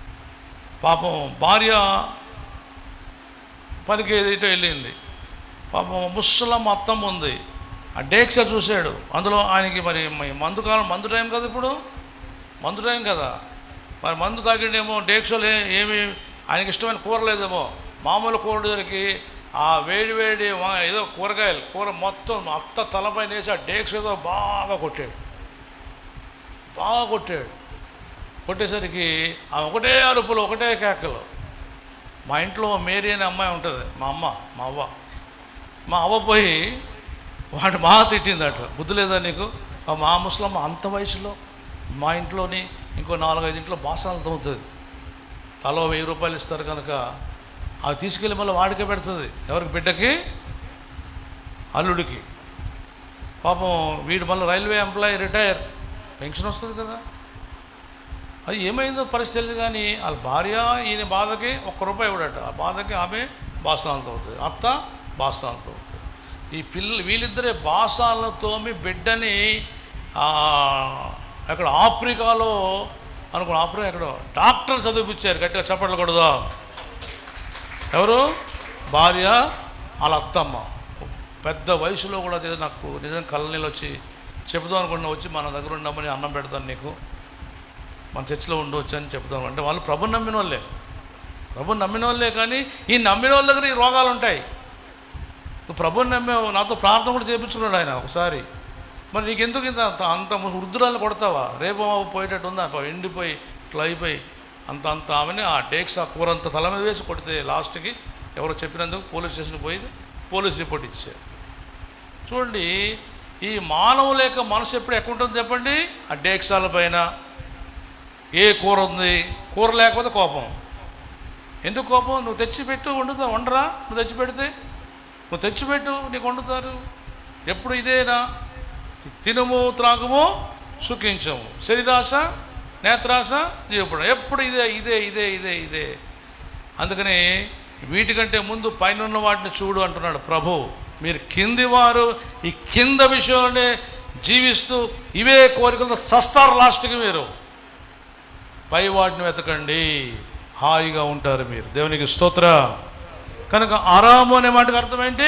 పాపం భార్య పనికి ఇటో వెళ్ళింది, పాపం ముసలమ్మ అత్తమ్మ ఉంది. ఆ డేక్ష చూశాడు. అందులో ఆయనకి మరి మందు కాలం, మందు టైం కదా, ఇప్పుడు మందు టైం కదా, మరి మందు తాగిండేమో. డేక్షలు ఏమి ఆయనకి ఇష్టమైన కూర లేదేమో. మామూలు కూరకి ఆ వేడి వేడి ఏదో కూరగాయలు కూర మొత్తం అత్త తలపై వేసి ఆ డేక్ష ఏదో బాగా కొట్టాడు, బాగా కొట్టాడు. కొట్టేసరికి ఆ ఒకటే అరుపులు, ఒకటే కేకలు. మా ఇంట్లో మేరీ అనే అమ్మాయి ఉంటుంది, మా అమ్మ, మా అవ్వ. మా అవ్వ పోయి వాడు బాగా తిట్టిందట. బుద్ధి లేదా నీకు? మా ముసలమ్మ అంత వయసులో మా ఇంట్లోని ఇంకో నాలుగైదు ఇంట్లో బాసాలతో అవుతుంది. తలో వెయ్యి రూపాయలు ఇస్తారు కనుక అవి తీసుకెళ్ళి మళ్ళీ వాడికే పెడుతుంది. ఎవరికి? బిడ్డకి, అల్లుడికి. పాపం వీడు మళ్ళీ రైల్వే ఎంప్లాయీ, రిటైర్, పెన్షన్ వస్తుంది కదా. అది ఏమైందో పరిస్థితి తెలియదు కానీ వాళ్ళ భార్య ఈయన బాధకి ఒక్క రూపాయి ఇవ్వడట. ఆ బాధకి ఆమె బాసాలతో అవుతుంది, అత్త బాసాలతో అవుతుంది. ఈ పిల్లలు వీళ్ళిద్దరే బాసాలతో మీ బిడ్డని అక్కడ ఆఫ్రికాలో అనుకో, ఆఫ్రికా ఎక్కడో డాక్టర్ చదివిపించారు. గట్టిగా చప్పట్లు కొడదా. ఎవరు? భార్య, వాళ్ళ అత్తమ్మ. పెద్ద వయసులో కూడా నాకు నిజంగా కళ్ళనీళ్ళు వచ్చి చెబుదాం అనుకున్నా, వచ్చి మన దగ్గర ఉండమని అన్నం పెడతాను నీకు, మన చర్చిలో ఉండవచ్చు అని చెప్తాను. అంటే వాళ్ళు ప్రభుని నమ్మిన వాళ్ళే, ప్రభుని నమ్మిన వాళ్ళే. కానీ ఈ నమ్మిన వాళ్ళ దగ్గర ఈ రోగాలు ఉంటాయి. నువ్వు ప్రభుని నమ్మావు, నాతో ప్రార్థన కూడా చేయించుకున్నాడు ఆయన ఒకసారి. మరి నీకెందుకు ఇంత అంత వృద్ధురాలు కొడతావా? రేపు పోయేటట్టు ఉందా? ఎండిపోయి ఇట్లా అయిపోయి అంత అంత ఆమెని ఆ డేక్స్ ఆ కూర అంత తల మీద వేసి కొడితే లాస్ట్కి ఎవరో చెప్పినందుకు పోలీస్ స్టేషన్కి పోయి పోలీస్ రిపోర్ట్ ఇచ్చారు. చూడండి, ఈ మానవుల యొక్క మనసు ఎప్పుడు ఎక్కువ ఉంటుంది చెప్పండి? ఆ డేక్సాల పైన. ఏ కూర ఉంది, కూర లేకపోతే కోపం. ఎందుకు కోపం? నువ్వు తెచ్చిపెట్టు, వండుతా, వండరా? నువ్వు తెచ్చిపెడితే నువ్వు తెచ్చిపెట్టు, నీకు వండుతారు. ఎప్పుడు ఇదేనా? తినుము, త్రాగుము, సుఖించము, శరీరాశ, నేత్రాశ, జీవపడం. ఎప్పుడు ఇదే ఇదే ఇదే ఇదే ఇదే అందుకని వీటికంటే ముందు పైన ఉన్న వాటిని చూడు అంటున్నాడు ప్రభు. మీరు కింది వారు ఈ కింద విషయంలోనే జీవిస్తూ ఇవే కోరికలతో సస్తారు. లాస్ట్కి మీరు పై వాటిని వెతకండి, హాయిగా ఉంటారు మీరు. దేవునికి స్తోత్ర. కనుక ఆరాము అనే మాటకు అర్థం ఏంటి?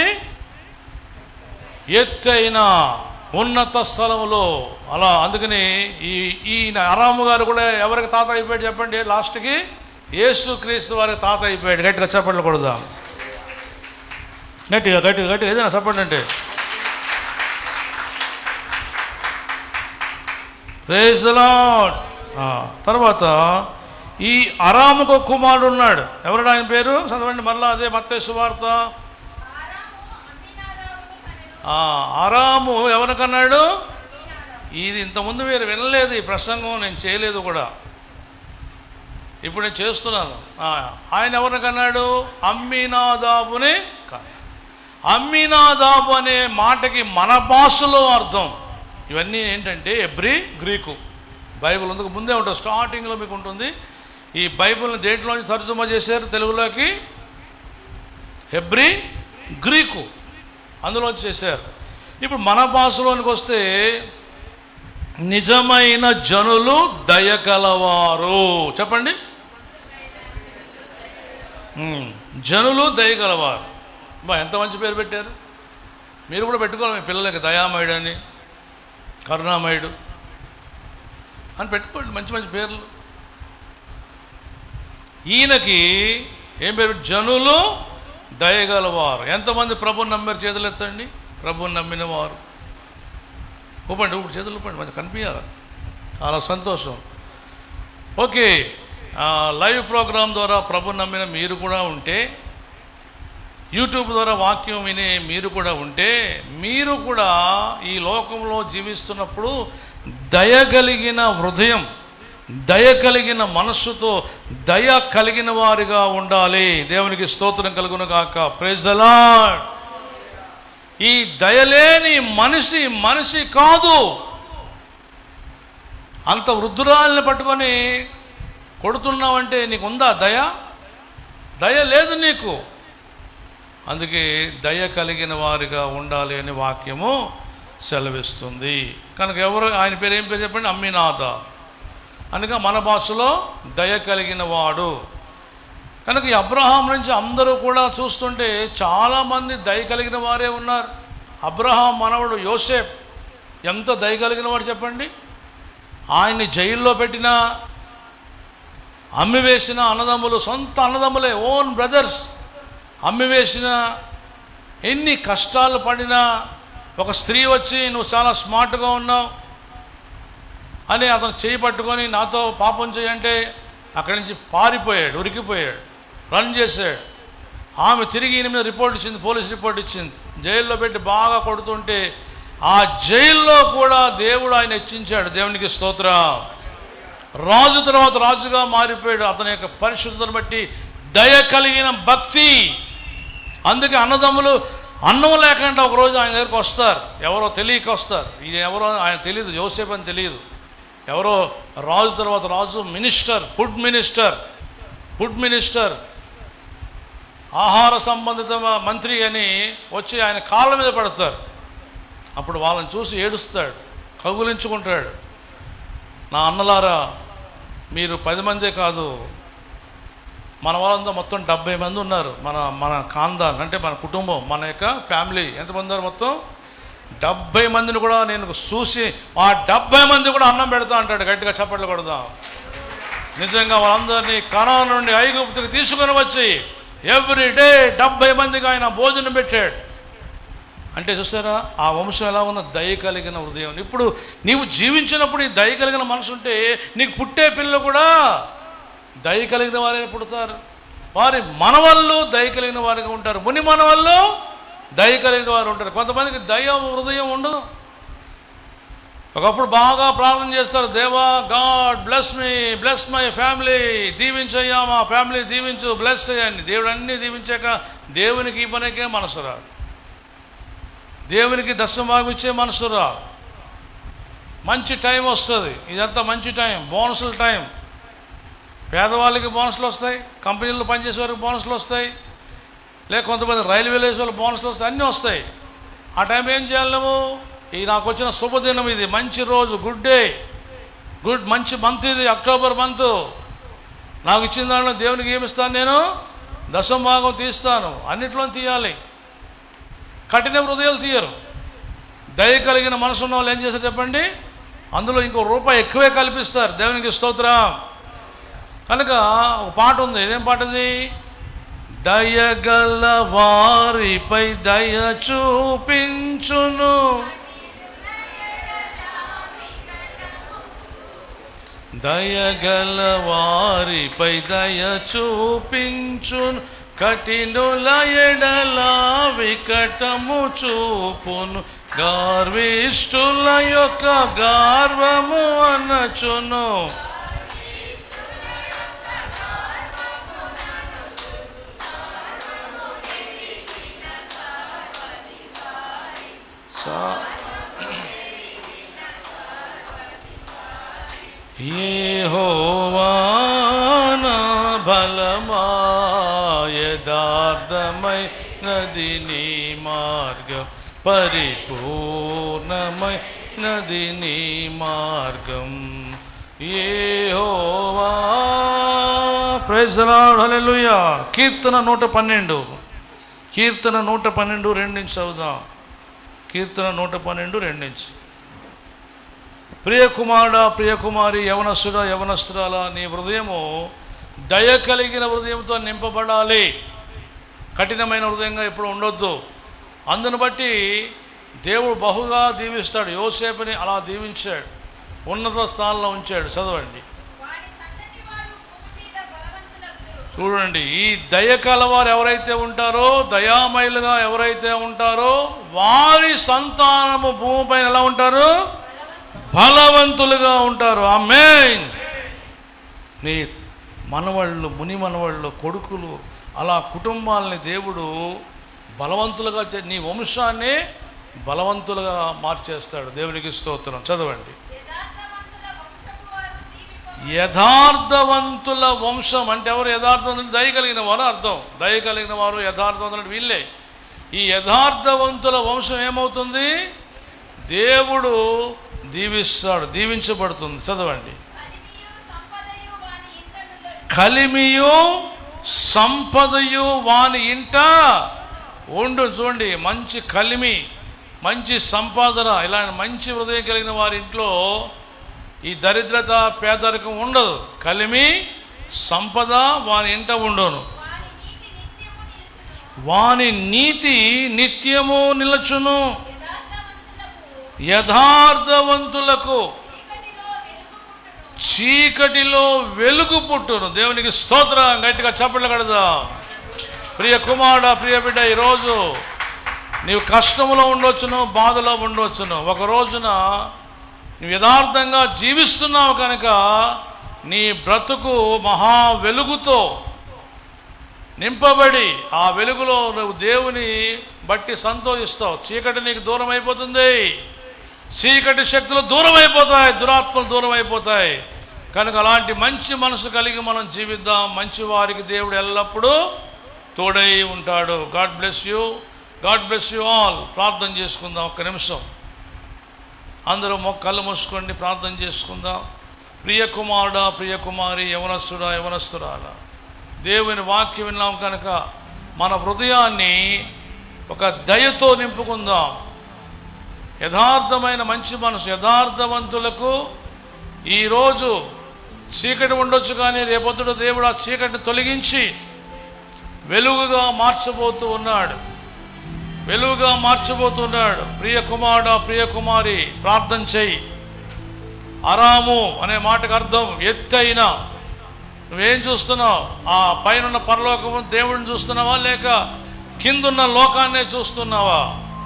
ఎత్తైన ఉన్నత స్థలంలో. అలా అందుకని ఈ ఈయన ఆరాము గారు కూడా ఎవరికి తాత అయిపోయాడు చెప్పండి? లాస్ట్కి యేసు క్రీస్తు వారికి తాత అయిపోయాడు. గట్టిగా చప్పట్లు కొడదాం. గట్టిగా గట్టిగా గట్టిగా ఏదైనా చెప్పండి అంటే ప్రైజ్ ది లార్డ్. తర్వాత ఈ అరాముకు కుమారుడు ఉన్నాడు. ఎవరు ఆయన పేరు? చదవండి మరలా, అదే మత్తయి సువార్త. ఆరాము ఎవరికన్నాడు? ఇది ఇంతకుముందు మీరు వినలేదు, ఈ ప్రసంగం నేను చేయలేదు కూడా, ఇప్పుడు నేను చేస్తున్నాను. ఆయన ఎవరికన్నాడు? అమ్మినాదాబుని. అమ్మినాదాబు అనే మాటకి మన భాషలో అర్థం. ఇవన్నీ ఏంటంటే ఎబ్రీ, గ్రీకు. బైబిల్ అందుకు ముందే ఉంటుంది, స్టార్టింగ్లో మీకు ఉంటుంది. ఈ బైబిల్ని దేంట్లోంచి తర్జుమా చేశారు తెలుగులోకి? హెబ్రీ, గ్రీకు, అందులోంచి చేశారు. ఇప్పుడు మన భాషలోనికి వస్తే నిజమైన జనులు దయగలవారు. చెప్పండి, జనులు దయగలవారు. బా ఎంత మంచి పేరు పెట్టారు. మీరు కూడా పెట్టుకోవాలి మీ పిల్లలకి, దయామయుడు అని, కరుణామయుడు అని పెట్టుకోండి, మంచి మంచి పేర్లు. ఈయనకి ఏం పేరు? జనులు దయగలవారు. ఎంతమంది ప్రభుని నమ్మారు? చేతులు ఎత్తండి. ప్రభుని నమ్మిన వారు ఊపండి, ఇప్పుడు చేతులు ఊపండి, మంచి కనిపించాలి. చాలా సంతోషం. ఓకే, లైవ్ ప్రోగ్రాం ద్వారా ప్రభుని నమ్మిన మీరు కూడా ఉంటే, యూట్యూబ్ ద్వారా వాక్యం వినే మీరు కూడా ఉంటే, మీరు కూడా ఈ లోకంలో జీవిస్తున్నప్పుడు దయ కలిగిన హృదయం, దయ కలిగిన మనస్సుతో దయ కలిగిన వారిగా ఉండాలి. దేవునికి స్తోత్రం కలుగును గాక. Praise the Lord. ఈ దయలేని మనిషి మనిషి కాదు. అంత వృద్ధురాల్ని పట్టుకొని కొడుతున్నావంటే నీకు ఉందా దయ? దయ లేదు నీకు. అందుకే దయ కలిగిన వారిగా ఉండాలి అని వాక్యము సెలవిస్తుంది. కనుక ఎవరు? ఆయన పేరు ఏం పేరు చెప్పండి? అమ్మినాద. అనగా మన భాషలో దయ కలిగిన వాడు. కనుక ఈ అబ్రహాం నుంచి అందరూ కూడా చూస్తుంటే చాలామంది దయ కలిగిన వారే ఉన్నారు. అబ్రహాం మనవడు యోసేఫ్ ఎంత దయ కలిగిన వాడు చెప్పండి. ఆయన్ని జైల్లో పెట్టిన, అమ్మివేసిన అన్నదమ్ములు, సొంత అన్నదమ్ములే, ఓన్ బ్రదర్స్ అమ్మివేసిన, ఎన్ని కష్టాలు పడినా ఒక స్త్రీ వచ్చి నువ్వు చాలా స్మార్ట్గా ఉన్నావు అని అతను చేయి పట్టుకొని నాతో పాపం చేయంటే అక్కడి నుంచి పారిపోయాడు, ఉరికిపోయాడు, రన్ చేశాడు. ఆమె తిరిగి ఈయన మీద రిపోర్ట్ ఇచ్చింది, పోలీస్ రిపోర్ట్ ఇచ్చింది. జైల్లో పెట్టి బాగా కొడుతుంటే ఆ జైల్లో కూడా దేవుడు ఆయన హెచ్చించాడు. దేవునికి స్తోత్రం. రాజు తర్వాత రాజుగా మారిపోయాడు. అతని యొక్క పరిశుద్ధతను బట్టి దయ కలిగిన భక్తి. అందుకే అన్నదమ్ములు అన్నం లేకుండా ఒకరోజు ఆయన దగ్గరికి వస్తారు. ఎవరో తెలియక వస్తారు. ఇది ఎవరో ఆయన తెలియదు, యోసేపు అని తెలియదు. ఎవరో రాజు తర్వాత రాజు, minister, food minister food minister ఆహార సంబంధిత మంత్రి అని వచ్చి ఆయన కాళ్ళ మీద పడతారు. అప్పుడు వాళ్ళని చూసి ఏడుస్తాడు, కగులించుకుంటాడు. నా అన్నలారా, మీరు పది మందే కాదు, మన వాళ్ళంతా మొత్తం డెబ్బై మంది ఉన్నారు. మన మన ఖాందాన్ అంటే మన కుటుంబం, మన యొక్క ఫ్యామిలీ ఎంతమంది ఉన్నారు? మొత్తం డెబ్బై మందిని కూడా నేను చూసి ఆ డెబ్బై మంది కూడా అన్నం పెడతా అంటాడు. గట్టిగా చప్పట్లు కొడదాం. నిజంగా వాళ్ళందరినీ కనాను నుండి ఐగుప్తుకి తీసుకొని వచ్చి ఎవ్రీ డే డెబ్బై మందికి ఆయన భోజనం పెట్టాడు. అంటే చూసారా ఆ వంశం ఎలా ఉందో? దయ కలిగిన హృదయం. ఇప్పుడు నీవు జీవించినప్పుడు ఈ దయ కలిగిన మనసు ఉంటే నీకు పుట్టే పిల్లలు కూడా దయ కలిగిన వారే పుడతారు. వారి మనవళ్ళు దయ కలిగిన వారిగా ఉంటారు. ముని మనవళ్ళు దయ కలిగిన వారు ఉంటారు. కొంతమందికి దయ హృదయం ఉండదు. ఒకప్పుడు బాగా ప్రార్థన చేస్తారు, దేవా God bless me, bless my family, దీవించయ్యా మా ఫ్యామిలీ దీవించు, బ్లెస్ అయ్యండి. దేవుడు అన్నీ దీవించాక దేవునికి ఈ పనికే మనసు రాదు, దేవునికి దశమభాగం ఇచ్చే మనసు రాదు. మంచి టైం వస్తుంది, ఇదంతా మంచి టైం, బోనసుల టైం. పేదవాళ్ళకి బోనసులు వస్తాయి, కంపెనీల్లో పనిచేసే వారికి బోనసులు వస్తాయి, లేక కొంతమంది రైల్వేలో వేసే వాళ్ళు బోనసులు వస్తాయి, అన్నీ వస్తాయి. ఆ టైం ఏం చేయాలి నువ్వు? ఈ నాకు వచ్చిన శుభదినం, ఇది మంచి రోజు, గుడ్ డే, గుడ్ మంచి మంత్, ఇది అక్టోబర్ మంత్, నాకు ఇచ్చిన దాంట్లో దేవునికి ఏమిస్తాను? నేను దశమ భాగం తీస్తాను. అన్నిట్లో తీయాలి. కఠిన హృదయాలు తీయరు. దయ కలిగిన మనసు ఉన్న వాళ్ళు ఏం చేస్తారు చెప్పండి? అందులో ఇంకో రూపాయి ఎక్కువే కల్పిస్తారు. దేవునికి స్తోత్రం. కనుక ఒక పాట ఉంది. ఇదేం పాట ఇది? దయగల వారిపై దయ చూపించును, దయగల వారిపై దయ చూపించును, కఠినుల ఎడల వికటము చూపును, గర్విష్ఠుల యొక్క గర్వము అనచును. యెహోవా నా బలమా, యథార్థమైనది నీ మార్గం, పరిపూర్ణమైనది నీ మార్గం. యెహోవా. Praise the Lord. హల్లెలూయా. కీర్తన నూట పన్నెండు కీర్తన నూట పన్నెండు రెండు నుంచి చదువుదాం. కీర్తన నూట పన్నెండు రెండు నుంచి. ప్రియకుమారుడా, ప్రియకుమారి, యవనస్తుడా, యవనస్తురాలా, నీ హృదయము దయ కలిగిన హృదయంతో నింపబడాలి. కఠినమైన హృదయంగా ఎప్పుడు ఉండొద్దు. అందును బట్టి దేవుడు బహుగా దీవిస్తాడు. యోసేపుని అలా దీవించాడు, ఉన్నత స్థానంలో ఉంచాడు. చదవండి, చూడండి. ఈ దయ కలవారు ఎవరైతే ఉంటారో, దయామయులుగా ఎవరైతే ఉంటారో, వారి సంతానము భూమిపైన ఎలా ఉంటారు? బలవంతులుగా ఉంటారు. ఆమేన్. నీ మనవాళ్ళు, ముని మనవాళ్ళు, కొడుకులు, అలా కుటుంబాలని దేవుడు బలవంతులుగా, నీ వంశాన్ని బలవంతులుగా మార్చేస్తాడు. దేవునికి స్తోత్రం. చదవండి. యథార్థవంతుల వంశం అంటే ఎవరు? యథార్థవంతులు దయ కలిగిన వారు అర్థం. దయ కలిగిన వారు యథార్థవంతులు వీళ్ళే. ఈ యథార్థవంతుల వంశం ఏమవుతుంది? దేవుడు దీవిస్తాడు, దీవించబడుతుంది. చదవండి. కలిమియు సంపదయు వాని ఇంట ఉండు. చూడండి, మంచి కలిమి, మంచి సంపాదన, ఇలాంటి మంచి హృదయం కలిగిన వారి ఇంట్లో ఈ దరిద్రత పేదరికం ఉండదు. కలిమి సంపద వాని ఇంట ఉండును. వాని నీతి నిత్యము నిలచును. యథార్థవంతులకు చీకటిలో వెలుగు పుట్టును. దేవునికి స్తోత్రం. గట్టిగా చప్పట్లు కడదా. ప్రియ కుమారుడా, ప్రియ బిడ్డ, ఈరోజు నీవు కష్టంలో ఉండొచ్చును, బాధలో ఉండొచ్చును. ఒక రోజున నువ్వు యథార్థంగా జీవిస్తున్నావు కనుక నీ బ్రతుకు మహా వెలుగుతో నింపబడి ఆ వెలుగులో నువ్వు దేవుని బట్టి సంతోషిస్తావు. చీకటి నీకు దూరం అయిపోతుంది. చీకటి శక్తులు దూరం అయిపోతాయి, దురాత్మలు దూరం అయిపోతాయి. కనుక అలాంటి మంచి మనసు కలిగి మనం జీవిద్దాం. మంచి వారికి దేవుడు ఎల్లప్పుడూ తోడై ఉంటాడు. God bless you. God bless you all. ప్రార్థన చేసుకుందాం. ఒక్క నిమిషం అందరూ మొక్క కళ్ళు మూసుకోండి, ప్రార్థన చేసుకుందాం. ప్రియ కుమారుడా, ప్రియ కుమారి, యవనస్తుడా, యవనస్తురాలా, దేవుని వాక్యం విన్నాం కనుక మన హృదయాన్ని ఒక దయతో నింపుకుందాం. యథార్థమైన మంచి మనసు, యథార్థవంతులకు ఈరోజు చీకటి ఉండొచ్చు, కానీ రేపొద్దుట దేవుడు ఆ చీకటిని తొలగించి వెలుగుగా మార్చబోతూ ఉన్నాడు. వెలుగుగా మార్చబోతున్నాడు. ప్రియ కుమారుడా, ప్రియ కుమారి, ప్రార్థన చెయ్యి. అరాము అనే మాటకు అర్థం ఎత్తైన. నువ్వేం చూస్తున్నావు? ఆ పైన పరలోకము దేవుడిని చూస్తున్నావా, లేక కిందున్న లోకాన్నే చూస్తున్నావా?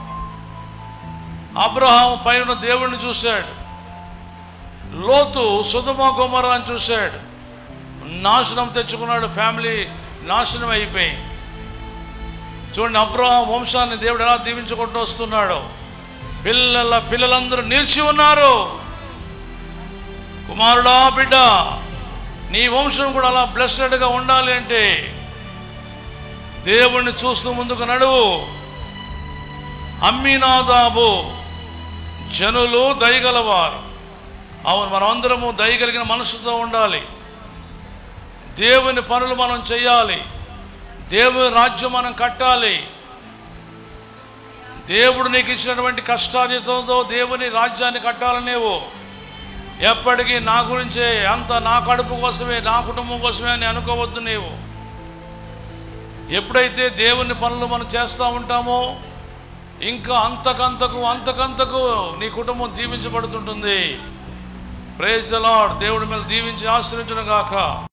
అబ్రహాము పైన దేవుడిని చూశాడు. లోతు సొదొమ గొమొర్రాను చూశాడు. నాశనం తెచ్చుకున్నాడు. ఫ్యామిలీ నాశనం అయిపోయింది. చూడండి, అబ్రహాం వంశాన్ని దేవుడు ఎలా దీవించుకుంటూ వస్తున్నాడు. పిల్లల పిల్లలందరూ నిలిచి ఉన్నారు. కుమారుడా, బిడ్డ, నీ వంశం కూడా అలా బ్లెస్సెడ్గా ఉండాలి అంటే దేవుణ్ణి చూస్తూ ముందుకు నడువు. అమ్మీనాదాబు జనులు దయగలవారు. అవును, మనం అందరము దయగలిగిన మనసుతో ఉండాలి. దేవుని పనులు మనం చేయాలి. దేవుని రాజ్యం మనం కట్టాలి. దేవుడు నీకు ఇచ్చినటువంటి కష్టార్జితంతో దేవుని రాజ్యాన్ని కట్టాలి. నీవు ఎప్పటికీ నా గురించే, అంత నా కడుపు కోసమే, నా కుటుంబం కోసమే అని అనుకోవద్దు. నీవు ఎప్పుడైతే దేవుని పనులు మనం చేస్తూ ఉంటామో ఇంకా అంతకంతకు అంతకంతకు నీ కుటుంబం దీవించబడుతుంటుంది. Praise the lord. దేవుడి మీద దీవించి ఆశీర్వదించును గాక.